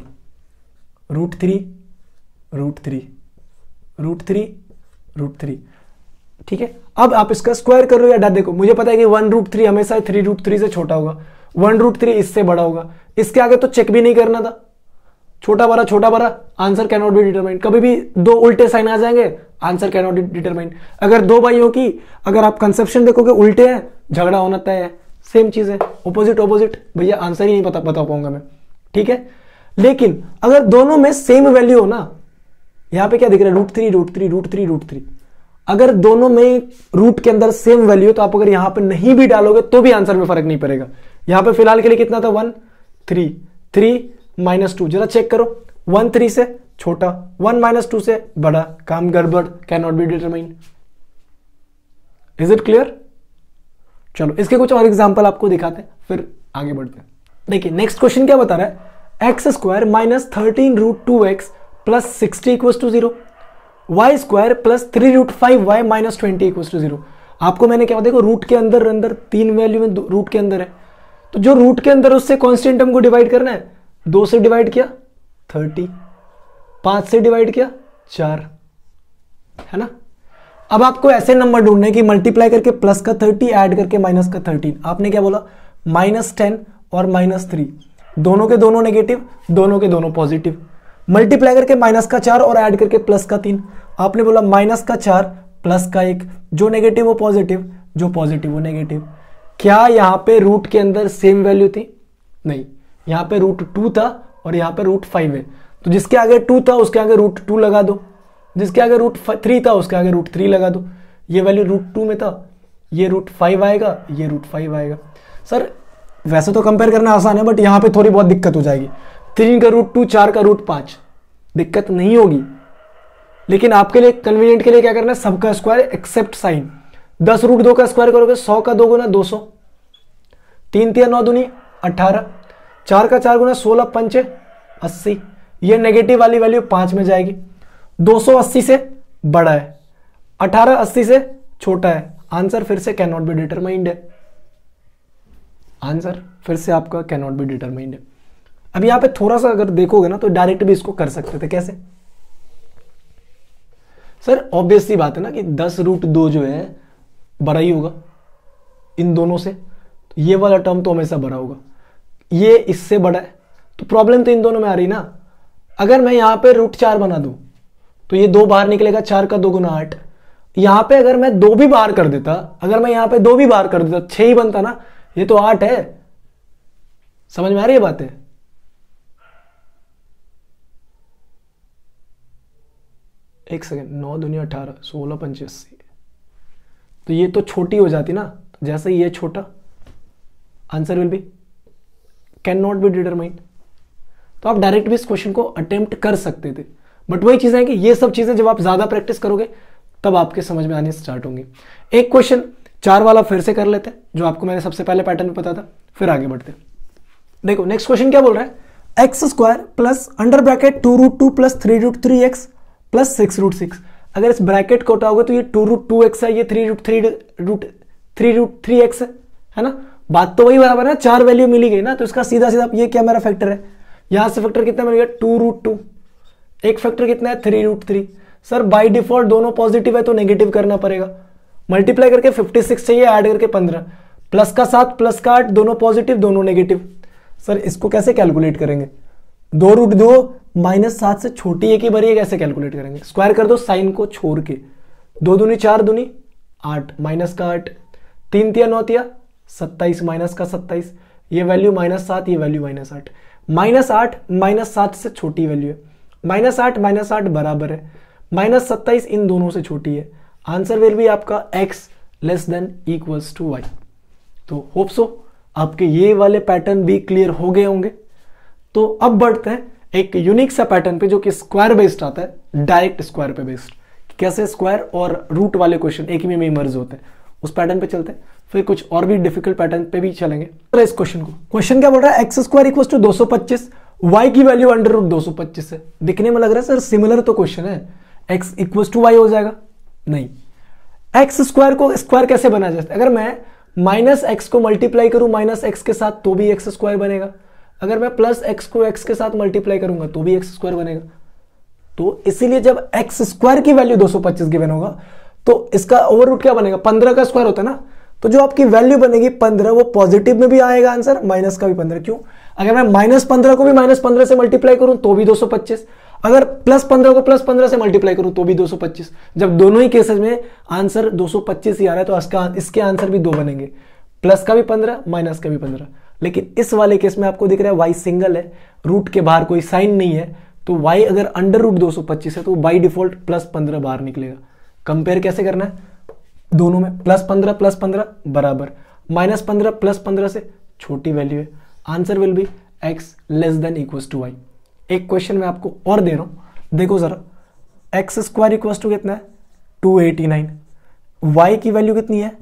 √3 √3 √3 √3। ठीक है, अब आप इसका स्क्वायर कर लो या डर। देखो, मुझे पता है कि 1√3 हमेशा 3√3 से छोटा होगा, 1√3 इससे बड़ा होगा। इसके आगे तो चेक भी नहीं करना था, छोटा बड़ा answer can not be determined. कभी भी 2 उल्टे साइन आ जाएंगे, answer can not be determined. अगर 2 भाइयों की अगर आप कंसेप्शन देखोगे उल्टे हैं, झगड़ा होना तय है। सेम चीज है, ऑपोजिट भैया आंसर ही नहीं बता पाऊंगा मैं। ठीक है, लेकिन अगर दोनों में सेम वैल्यू हो ना, यहां पे क्या दिख रहा है? √3 अगर दोनों में रूट के अंदर सेम वैल्यू, तो आप अगर यहां पे नहीं भी डालोगे तो भी आंसर में फर्क नहीं पड़ेगा। यहां पे फिलहाल के लिए कितना था? 1 3 3 -2। जरा चेक करो, 1 3 से छोटा, 1 -2 से बड़ा, काम गड़बड़, can not be determined. Is it clear? चलो इसके कुछ और एग्जांपल आपको दिखाते हैं, फिर आगे बढ़ते हैं। देखिए नेक्स्ट क्वेश्चन क्या बता रहा है? x² -13√2x + 60 = 0, y² + 3√5y - 20 = 0। आपको मैंने क्या, देखो रूट के अंदर 3 वैल्यू में रूट के अंदर है, तो जो रूट के अंदर उससे कांस्टेंट टर्म को डिवाइड करना है। 2 से डिवाइड किया 30, 5 से डिवाइड किया 4, है ना? अब आपको ऐसे नंबर ढूंढने कि मल्टीप्लाई करके प्लस का 30 ऐड करके माइनस का 13। आपने क्या बोला? -10 और -3, दोनों के दोनों नेगेटिव, दोनों के दोनों पॉजिटिव। मल्टीप्लाई करके माइनस का 4 और ऐड करके प्लस का 3। आपने बोला -4 प्लस का 1, जो नेगेटिव वो पॉजिटिव, जो पॉजिटिव वो नेगेटिव। क्या यहां पे रूट के अंदर सेम वैल्यू थी? नहीं, यहां पे √2 था और यहां पे √5 है, तो जिसके आगे 2 था उसके आगे √2 लगा दो, जिसके आगे √3 था उसके आगे √3 लगा दो। ये वैल्यू √2 में था, ये √5 आएगा, ये √5 आएगा। सर वैसे तो कंपेयर करना आसान है, बट यहां पे थोड़ी बहुत दिक्कत हो जाएगी। 3 का √2, 4 का √5, दिक्कत नहीं होगी, लेकिन आपके लिए कन्वीनियंट के लिए क्या करना है? सबका स्क्वायर एक्सेप्ट साइन। 10√2 का स्क्वायर करोगे 100 का 2 गुना 200, 3 3 9 दूनी 18, 4 का 4 गुना 16 पंचे 80, ये नेगेटिव वाली वैल्यू 5 में जाएगी। 280 से बड़ा है, 18 80 से छोटा है। आंसर फिर से कैन नॉट बी डिटरमाइंड है। आंसर फिर से आपका कैन नॉट बी डिटरमाइंड है। अब यहां पे थोड़ा सा अगर देखोगे ना तो डायरेक्ट भी इसको कर सकते थे। कैसे सर? ऑब्वियस सी बात है ना कि 10√2 जो है बड़ा ही होगा इन दोनों से, तो ये वाला टर्म तो हमेशा बड़ा होगा, ये इससे बड़ा है, तो प्रॉब्लम तो इन दोनों में आ रही ना। अगर मैं यहां पे √4 बना दूं तो ये 2 बाहर निकलेगा, 4 का 2 गुना 8। यहां पे अगर मैं 2 भी बाहर कर देता, अगर मैं यहां पे 2 भी बाहर कर देता 6 ही बनता ना, ये तो 8 है। समझ में आ रही है बातें? एक सेकेंड, 9 दूनी 18, 16 पंचे 80, तो ये तो छोटी हो जाती ना, तो जैसे ये छोटा, answer will be can not be determined. तो आप डायरेक्ट भी इस क्वेश्चन को अटेम्प्ट कर सकते थे, बट वही चीजें हैं कि ये सब चीजें जब आप ज्यादा प्रैक्टिस करोगे तब आपके समझ में आने स्टार्ट होंगी। एक क्वेश्चन 4 वाला फिर से कर लेते हैं, जो आपको मैंने सबसे पहले पैटर्न में पता था, फिर आगे बढ़ते हैं। देखो नेक्स्ट क्वेश्चन क्या बोल रहा है, x² plus under bracket 2√2 plus 3√3x plus 6√6। अगर इस ब्रैकेट को हटाओगे तो ये 2√2x है, ये 3√3x है ना। बात तो वही बराबर है, 4 वैल्यू मिली गई ना, तो इसका सीधा सीधा ये क्या मेरा फैक्टर है, यहां से फैक्टर कितना मिल गया 2√2, एक फैक्टर कितना है 3√3। सर बाय डिफॉल्ट दोनों पॉजिटिव है तो नेगेटिव करना पड़ेगा, मल्टीप्लाई करके 56 चाहिए, ऐड करके 15, प्लस का 7 प्लस का 8, दोनों पॉजिटिव दोनों नेगेटिव। सर इसको कैसे कैलकुलेट करेंगे, 2√2 -7 से छोटी है कि बड़ी है, कैसे कैलकुलेट करेंगे? स्क्वायर कर दो साइन को छोड़ के, 2 दूनी 4 दूनी 8, माइनस का 8, 3 तिया 9 तिया 27, माइनस का 27, ये वैल्यू -7, ये वैल्यू -8, -8 -7 से छोटी वैल्यू है, -8 -8 बराबर है -27, इन दोनों से छोटी है। आंसर विल बी आपका x less than equals to y। तो होप सो आपके ये वाले पैटर्न भी क्लियर हो गए होंगे। तो अब बढ़ते हैं एक यूनिक सा पैटर्न पे जो कि स्क्वायर बेस्ड आता है, डायरेक्ट स्क्वायर पे बेस्ड। कैसे स्क्वायर और रूट वाले क्वेश्चन एक ही में मर्ज होते हैं, उस पैटर्न पे चलते हैं, फिर कुछ और भी डिफिकल्ट पैटर्न पे भी चलेंगे। तो इस क्वेश्चन को, क्वेश्चन क्या बोल रहा है, x² इक्वल्स टू 225, y की वैल्यू √225 है। दिखने में लग रहा है सर सिमिलर तो क्वेश्चन है, x इक्वल्स टू y हो जाएगा, नहीं। x² को स्क्वायर कैसे बना जाता है, अगर मैं -x को मल्टीप्लाई करूं -x के साथ तो भी x² बनेगा, अगर मैं +x को x के साथ मल्टीप्लाई करूंगा तो भी x² बनेगा। तो इसीलिए जब x² की वैल्यू 225 गिवन होगा तो इसका ओवररूट क्या बनेगा, 15 का स्क्वायर होता है ना, तो जो आपकी वैल्यू बनेगी 15 वो पॉजिटिव में भी आएगा आंसर, माइनस का भी 15। क्यों? अगर मैं -15 को भी -15 से मल्टीप्लाई करूं तो भी 225, अगर +15 को +15 से मल्टीप्लाई करूं तो भी 225। जब दोनों ही केसेस में आंसर 225 ही आ रहा है तो इसके आंसर भी 2 बनेंगे, प्लस का भी 15 माइनस का भी 15। लेकिन इस वाले केस में आपको दिख रहा है y सिंगल है, रूट के बाहर कोई साइन नहीं है, तो y अगर √225 है तो बाई डिफॉल्ट +15 बाहर निकलेगा। कंपेयर कैसे करना है, दोनों में +15 +15 बराबर, -15 +15 से छोटी वैल्यू है। Answer will be x less than equals to y। एक क्वेश्चन मैं आपको और दे रहा हूं, देखो जरा, x² इक्वल्स टू कितना है 289, y की वैल्यू कितनी है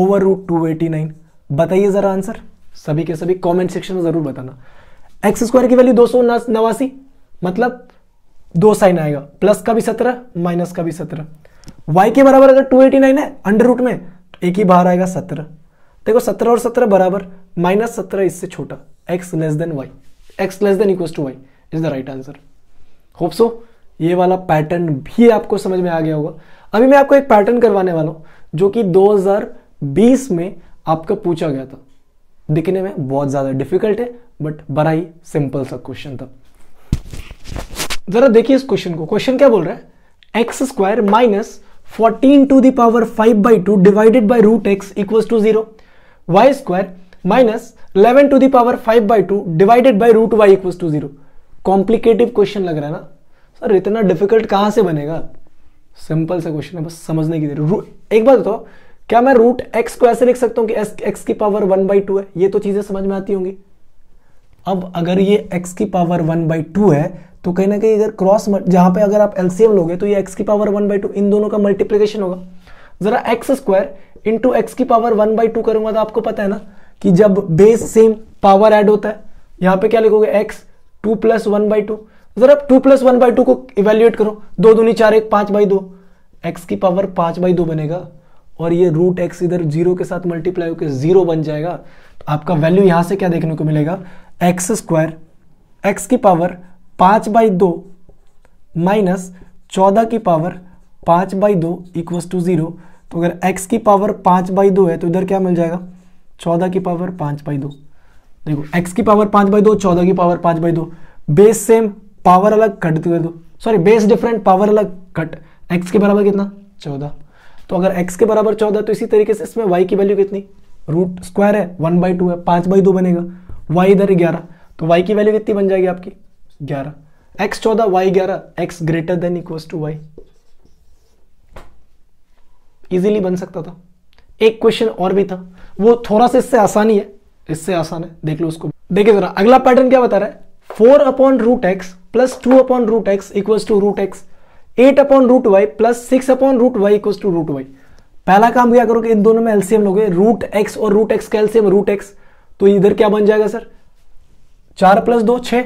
√289। बताइए जरा आंसर, सभी के सभी कमेंट सेक्शन में जरूर बताना। x² की वैल्यू 289, मतलब 2 साइन आएगा, प्लस का भी 17 माइनस का भी 17। y के बराबर अगर 289 है अंडर रूट में, तो एक ही बाहर आएगा 17। देखो 17 और 17 बराबर, -17 इससे छोटा, x less than y, x less than equals to y is the right answer. Hope so ये वाला पैटर्न भी आपको समझ में आ गया होगा। अभी मैं आपको एक पैटर्न करवाने वाला हूं जो कि 2020 में आपका पूछा गया था। दिखने में बहुत ज्यादा डिफिकल्ट है बट बड़ा ही सिंपल सा क्वेश्चन था। जरा देखिए इस क्वेश्चन को, क्वेश्चन क्या बोल रहा है, x² minus 14 to the power 5/2 divided by √x equals to 0, y² minus 11 to the power 5/2 divided by √y equals to 0। Complicative question लग रहा है ना सर, इतना डिफिकल्ट कहां से बनेगा, सिंपल सा क्वेश्चन है, बस समझने की देर। एक बात बताओ, क्या मैं √x को ऐसे लिख सकता हूं कि x की पावर 1/2 है, ये तो चीजें समझ में आती होंगी। अब अगर ये x की पावर 1/2 है तो कहीं ना कहीं अगर क्रॉस, जहां पे अगर आप एलसीएम लोगे तो ये x की पावर 1/2 इन दोनों का मल्टीप्लिकेशन होगा। जरा x² इंटू एक्स की पावर 1/2 करूंगा तो आपको पता है ना कि जब बेस सेम पावर ऐड होता है, यहां पे क्या लिखोगे एक्स 2 + 1/2। जरा 2 + 1/2 को इवेल्युएट करो, 2 दूनी 4 1 5/2, एक्स की पावर 5/2 बनेगा और ये रूट एक्स इधर 0 के साथ मल्टीप्लाई होकर 0 बन जाएगा। तो आपका वैल्यू यहां से क्या देखने को मिलेगा, x² एक्स की पावर 5/2 माइनस 14 की पावर 5/2 इक्वल्स टू 0। तो अगर x की पावर 5/2 है तो इधर क्या मिल जाएगा, 14 की पावर 5/2। देखो x की पावर 5/2, 14 की पावर 5/2, बेस सेम पावर अलग कट कर दो, सॉरी बेस डिफरेंट पावर अलग कट, x के बराबर कितना 14। तो अगर x के बराबर 14 तो इसी तरीके से इसमें y की वैल्यू कितनी, रूट स्क्वायर है 1/2 है 5/2 बनेगा, y इधर 11, तो y की वैल्यू कितनी बन जाएगी आपकी 11, x 14 y 11, x greater than equals to y। Easily बन सकता था। एक क्वेश्चन और भी था, वो थोड़ा सा इससे आसानी है, इससे आसान है, देख लो उसको। देखिए जरा अगला पैटर्न क्या बता रहा है, 4/√x + 2/√x equals to √x, 8/√y + 6/√y equals to √y। पहला काम क्या करोगे, इन दोनों में एलसीएम लोगे, √x और √x का एलसीएम √x, तो इधर क्या बन जाएगा sir 4 + 2 6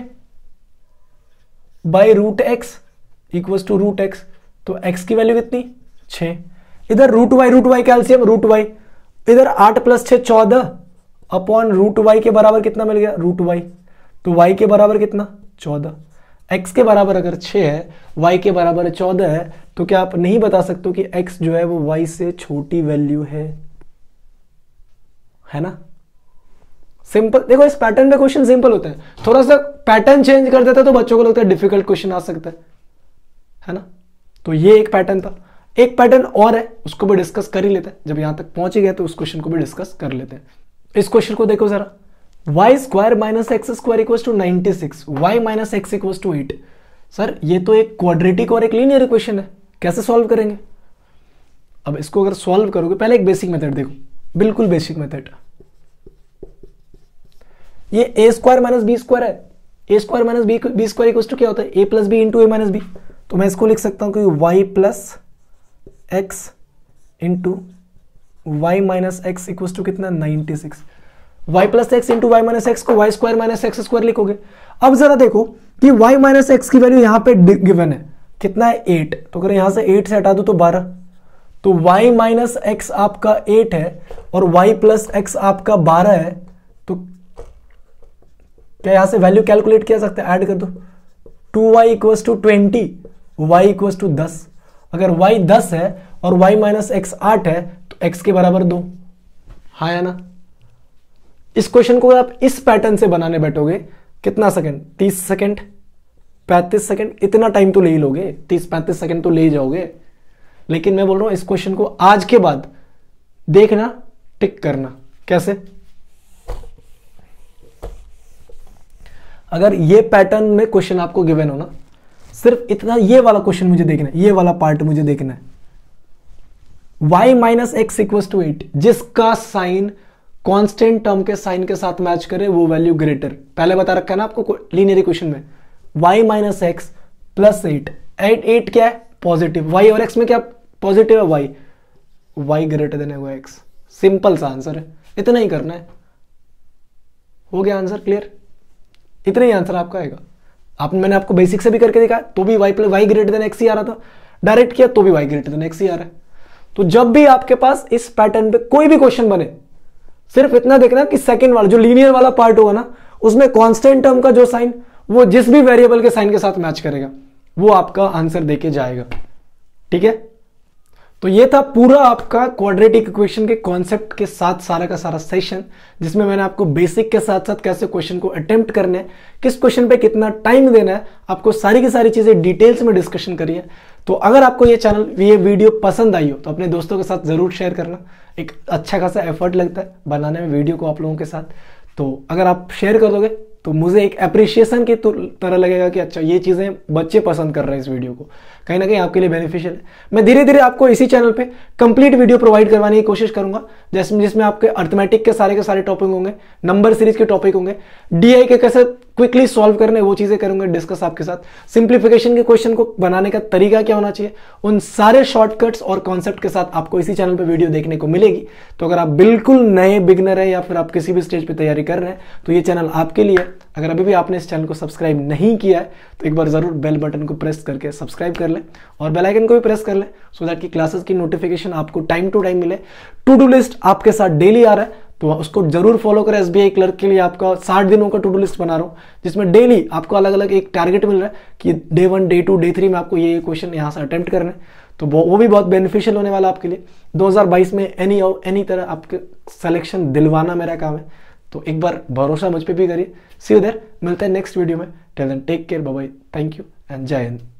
by √x equals to √x। तो x की वैल्यू कितनी 6, इधर √y का एलसीएम √y, इधर 8 + 6 14 अपॉन √y के बराबर कितना मिल गया √y, तो y के बराबर कितना 14, x के बराबर अगर 6 है y के बराबर 14 है, तो क्या आप नहीं बता सकते कि x जो है वो y से छोटी वैल्यू है ना। सिंपल, देखो इस पैटर्न पे क्वेश्चन सिंपल होता है, थोड़ा सा पैटर्न चेंज कर देता है तो बच्चों को लगता है डिफिकल्ट क्वेश्चन आ सकता है ना। तो ये एक पैटर्न था, एक पैटर्न और है उसको भी डिस्कस कर ही लेते हैं, जब यहां तक पहुंच ही गए तो उस क्वेश्चन को भी डिस्कस कर लेते हैं। इस क्वेश्चन को देखो जरा, y² - x² equals to 96, y - x equals to 8। Sir ये तो एक क्वाड्रेटिक और एक लीनियर इक्वेशन है, कैसे सॉल्व करेंगे। अब इसको अगर सॉल्व करोगे, पहले एक बेसिक मेथड देखो, बिल्कुल बेसिक मेथड, ये a² - b² है, a² - b² इक्वल्स टू क्या होता है a + b × a - b। तो मैं इसको लिख सकता हूं कि y + x into y - x equals to कितना 96, y + x into y - x को y² - x² लिखोगे। अब जरा देखो कि y - x की वैल्यू यहां पे गिवन है, कितना है 8, तो अगर यहां से 8 से हटा दो तो 12, तो y - x आपका 8 है और y + x आपका 12 है, तो क्या यहां से वैल्यू कैलकुलेट किया सकते हैं, ऐड कर दो, 2y equals to 20, y equals to 10। अगर y 10 है और y - x 8 है तो x के बराबर 2, हाँ है ना। इस क्वेश्चन को आप इस पैटर्न से बनाने बैठोगे कितना सेकंड, 30 सेकंड 35 सेकंड, इतना टाइम तो ले ही लोगे, 30-35 सेकंड तो ले ही जाओगे। लेकिन मैं बोल रहा हूं इस क्वेश्चन को आज के बाद देखना, टिक करना। कैसे, अगर ये पैटर्न में क्वेश्चन आपको गिवन हो ना, सिर्फ इतना ये वाला क्वेश्चन मुझे देखना है, ये वाला पार्ट मुझे देखना है, y - x इक्वल्स टू 8, जिसका साइन कांस्टेंट टर्म के साइन के साथ मैच करे वो वैल्यू ग्रेटर, पहले बता रखा है ना आपको लीनियर इक्वेशन में, y - x + 8 क्या है पॉजिटिव, y और x में क्या पॉजिटिव है y ग्रेटर देन है x। सिंपल सा आंसर है, इतना ही करना है, हो गया आंसर क्लियर, इतना ही आंसर आपका आएगा। मैंने आपको बेसिक से भी करके दिखा तो भी y ग्रेटर देन x ही आ रहा था, डायरेक्ट किया तो भी y ग्रेटर देन x ही आ रहा है। तो जब भी आपके पास इस पैटर्न पे कोई भी क्वेश्चन बने, सिर्फ इतना देखना कि सेकंड वाला जो लीनियर वाला पार्ट होगा ना, उसमें कांस्टेंट टर्म का जो साइन वो जिस भी वेरिएबल के साइन के साथ मैच करेगा वो आपका आंसर देके जाएगा, ठीक है। तो ये था पूरा आपका क्वाड्रेटिक इक्वेशन के कॉन्सेप्ट के साथ सारा का सारा सेशन, जिसमें मैंने आपको बेसिक के साथ साथ कैसे क्वेश्चन को अटेम्प्ट करना है, किस क्वेश्चन पे कितना टाइम देना है, आपको सारी की सारी चीजें डिटेल्स में डिस्कशन करी है। तो अगर आपको ये वीडियो पसंद आई हो तो अपने दोस्तों के साथ जरूर शेयर करना, एक अच्छा खासा एफर्ट लगता है बनाने में वीडियो को आप लोगों के साथ। तो अगर आप शेयर कर दोगे तो मुझे एक अप्रिशिएशन की तरह लगेगा कि अच्छा ये चीजें बच्चे पसंद कर रहे हैं, इस वीडियो को कहीं ना कहीं आपके लिए बेनिफिशियल है। मैं धीरे धीरे आपको इसी चैनल पे कंप्लीट वीडियो प्रोवाइड करवाने की कोशिश करूंगा, जिसमें आपके अर्थमेटिक के सारे टॉपिक होंगे, नंबर सीरीज के टॉपिक होंगे, डीआई के कैसे क्विकली सॉल्व करने वो चीजें करूंगा डिस्कस आपके साथ। सिंप्लीफिकेशन के क्वेश्चन को बनाने का तरीका क्या होना चाहिए, उन सारे शॉर्टकट्स और कॉन्सेप्ट के साथ आपको इसी चैनल पे वीडियो देखने को मिलेगी। तो अगर आप बिल्कुल नए बिगनर है या फिर आप किसी भी स्टेज पे तैयारी कर रहे हैं तो ये चैनल आपके लिए। अगर अभी भी आपने इस चैनल को सब्सक्राइब नहीं किया है तो एक बार जरूर बेल बटन को प्रेस करके सब्सक्राइब कर लें और बेल आइकन को भी प्रेस कर लें, सो दैट कि क्लासेस की नोटिफिकेशन आपको टाइम टू टाइम मिले। टू डू लिस्ट आपके साथ डेली आ रहा है तो उसको जरूर फॉलो करें। एसबीआई क्लर्क के लिए आपका 60 दिनों का टू डू लिस्ट बना रहा हूं, जिसमें डेली आपको अलग अलग एक टारगेट मिल रहा है कि डे 1, डे 2, डे 3 में आपको ये क्वेश्चन यहां से अटेम्प्ट करने हैं। तो वो भी बहुत बेनिफिशियल होने वाला आपके लिए। 2022 में एनी तरह आपके सिलेक्शन दिलवाना मेरा काम है। तो एक बार भरोसा मुझ पे भी करिए। सी यू देयर, मिलते हैं नेक्स्ट वीडियो में। Till then take care, bye bye, thank you and जय हिंद।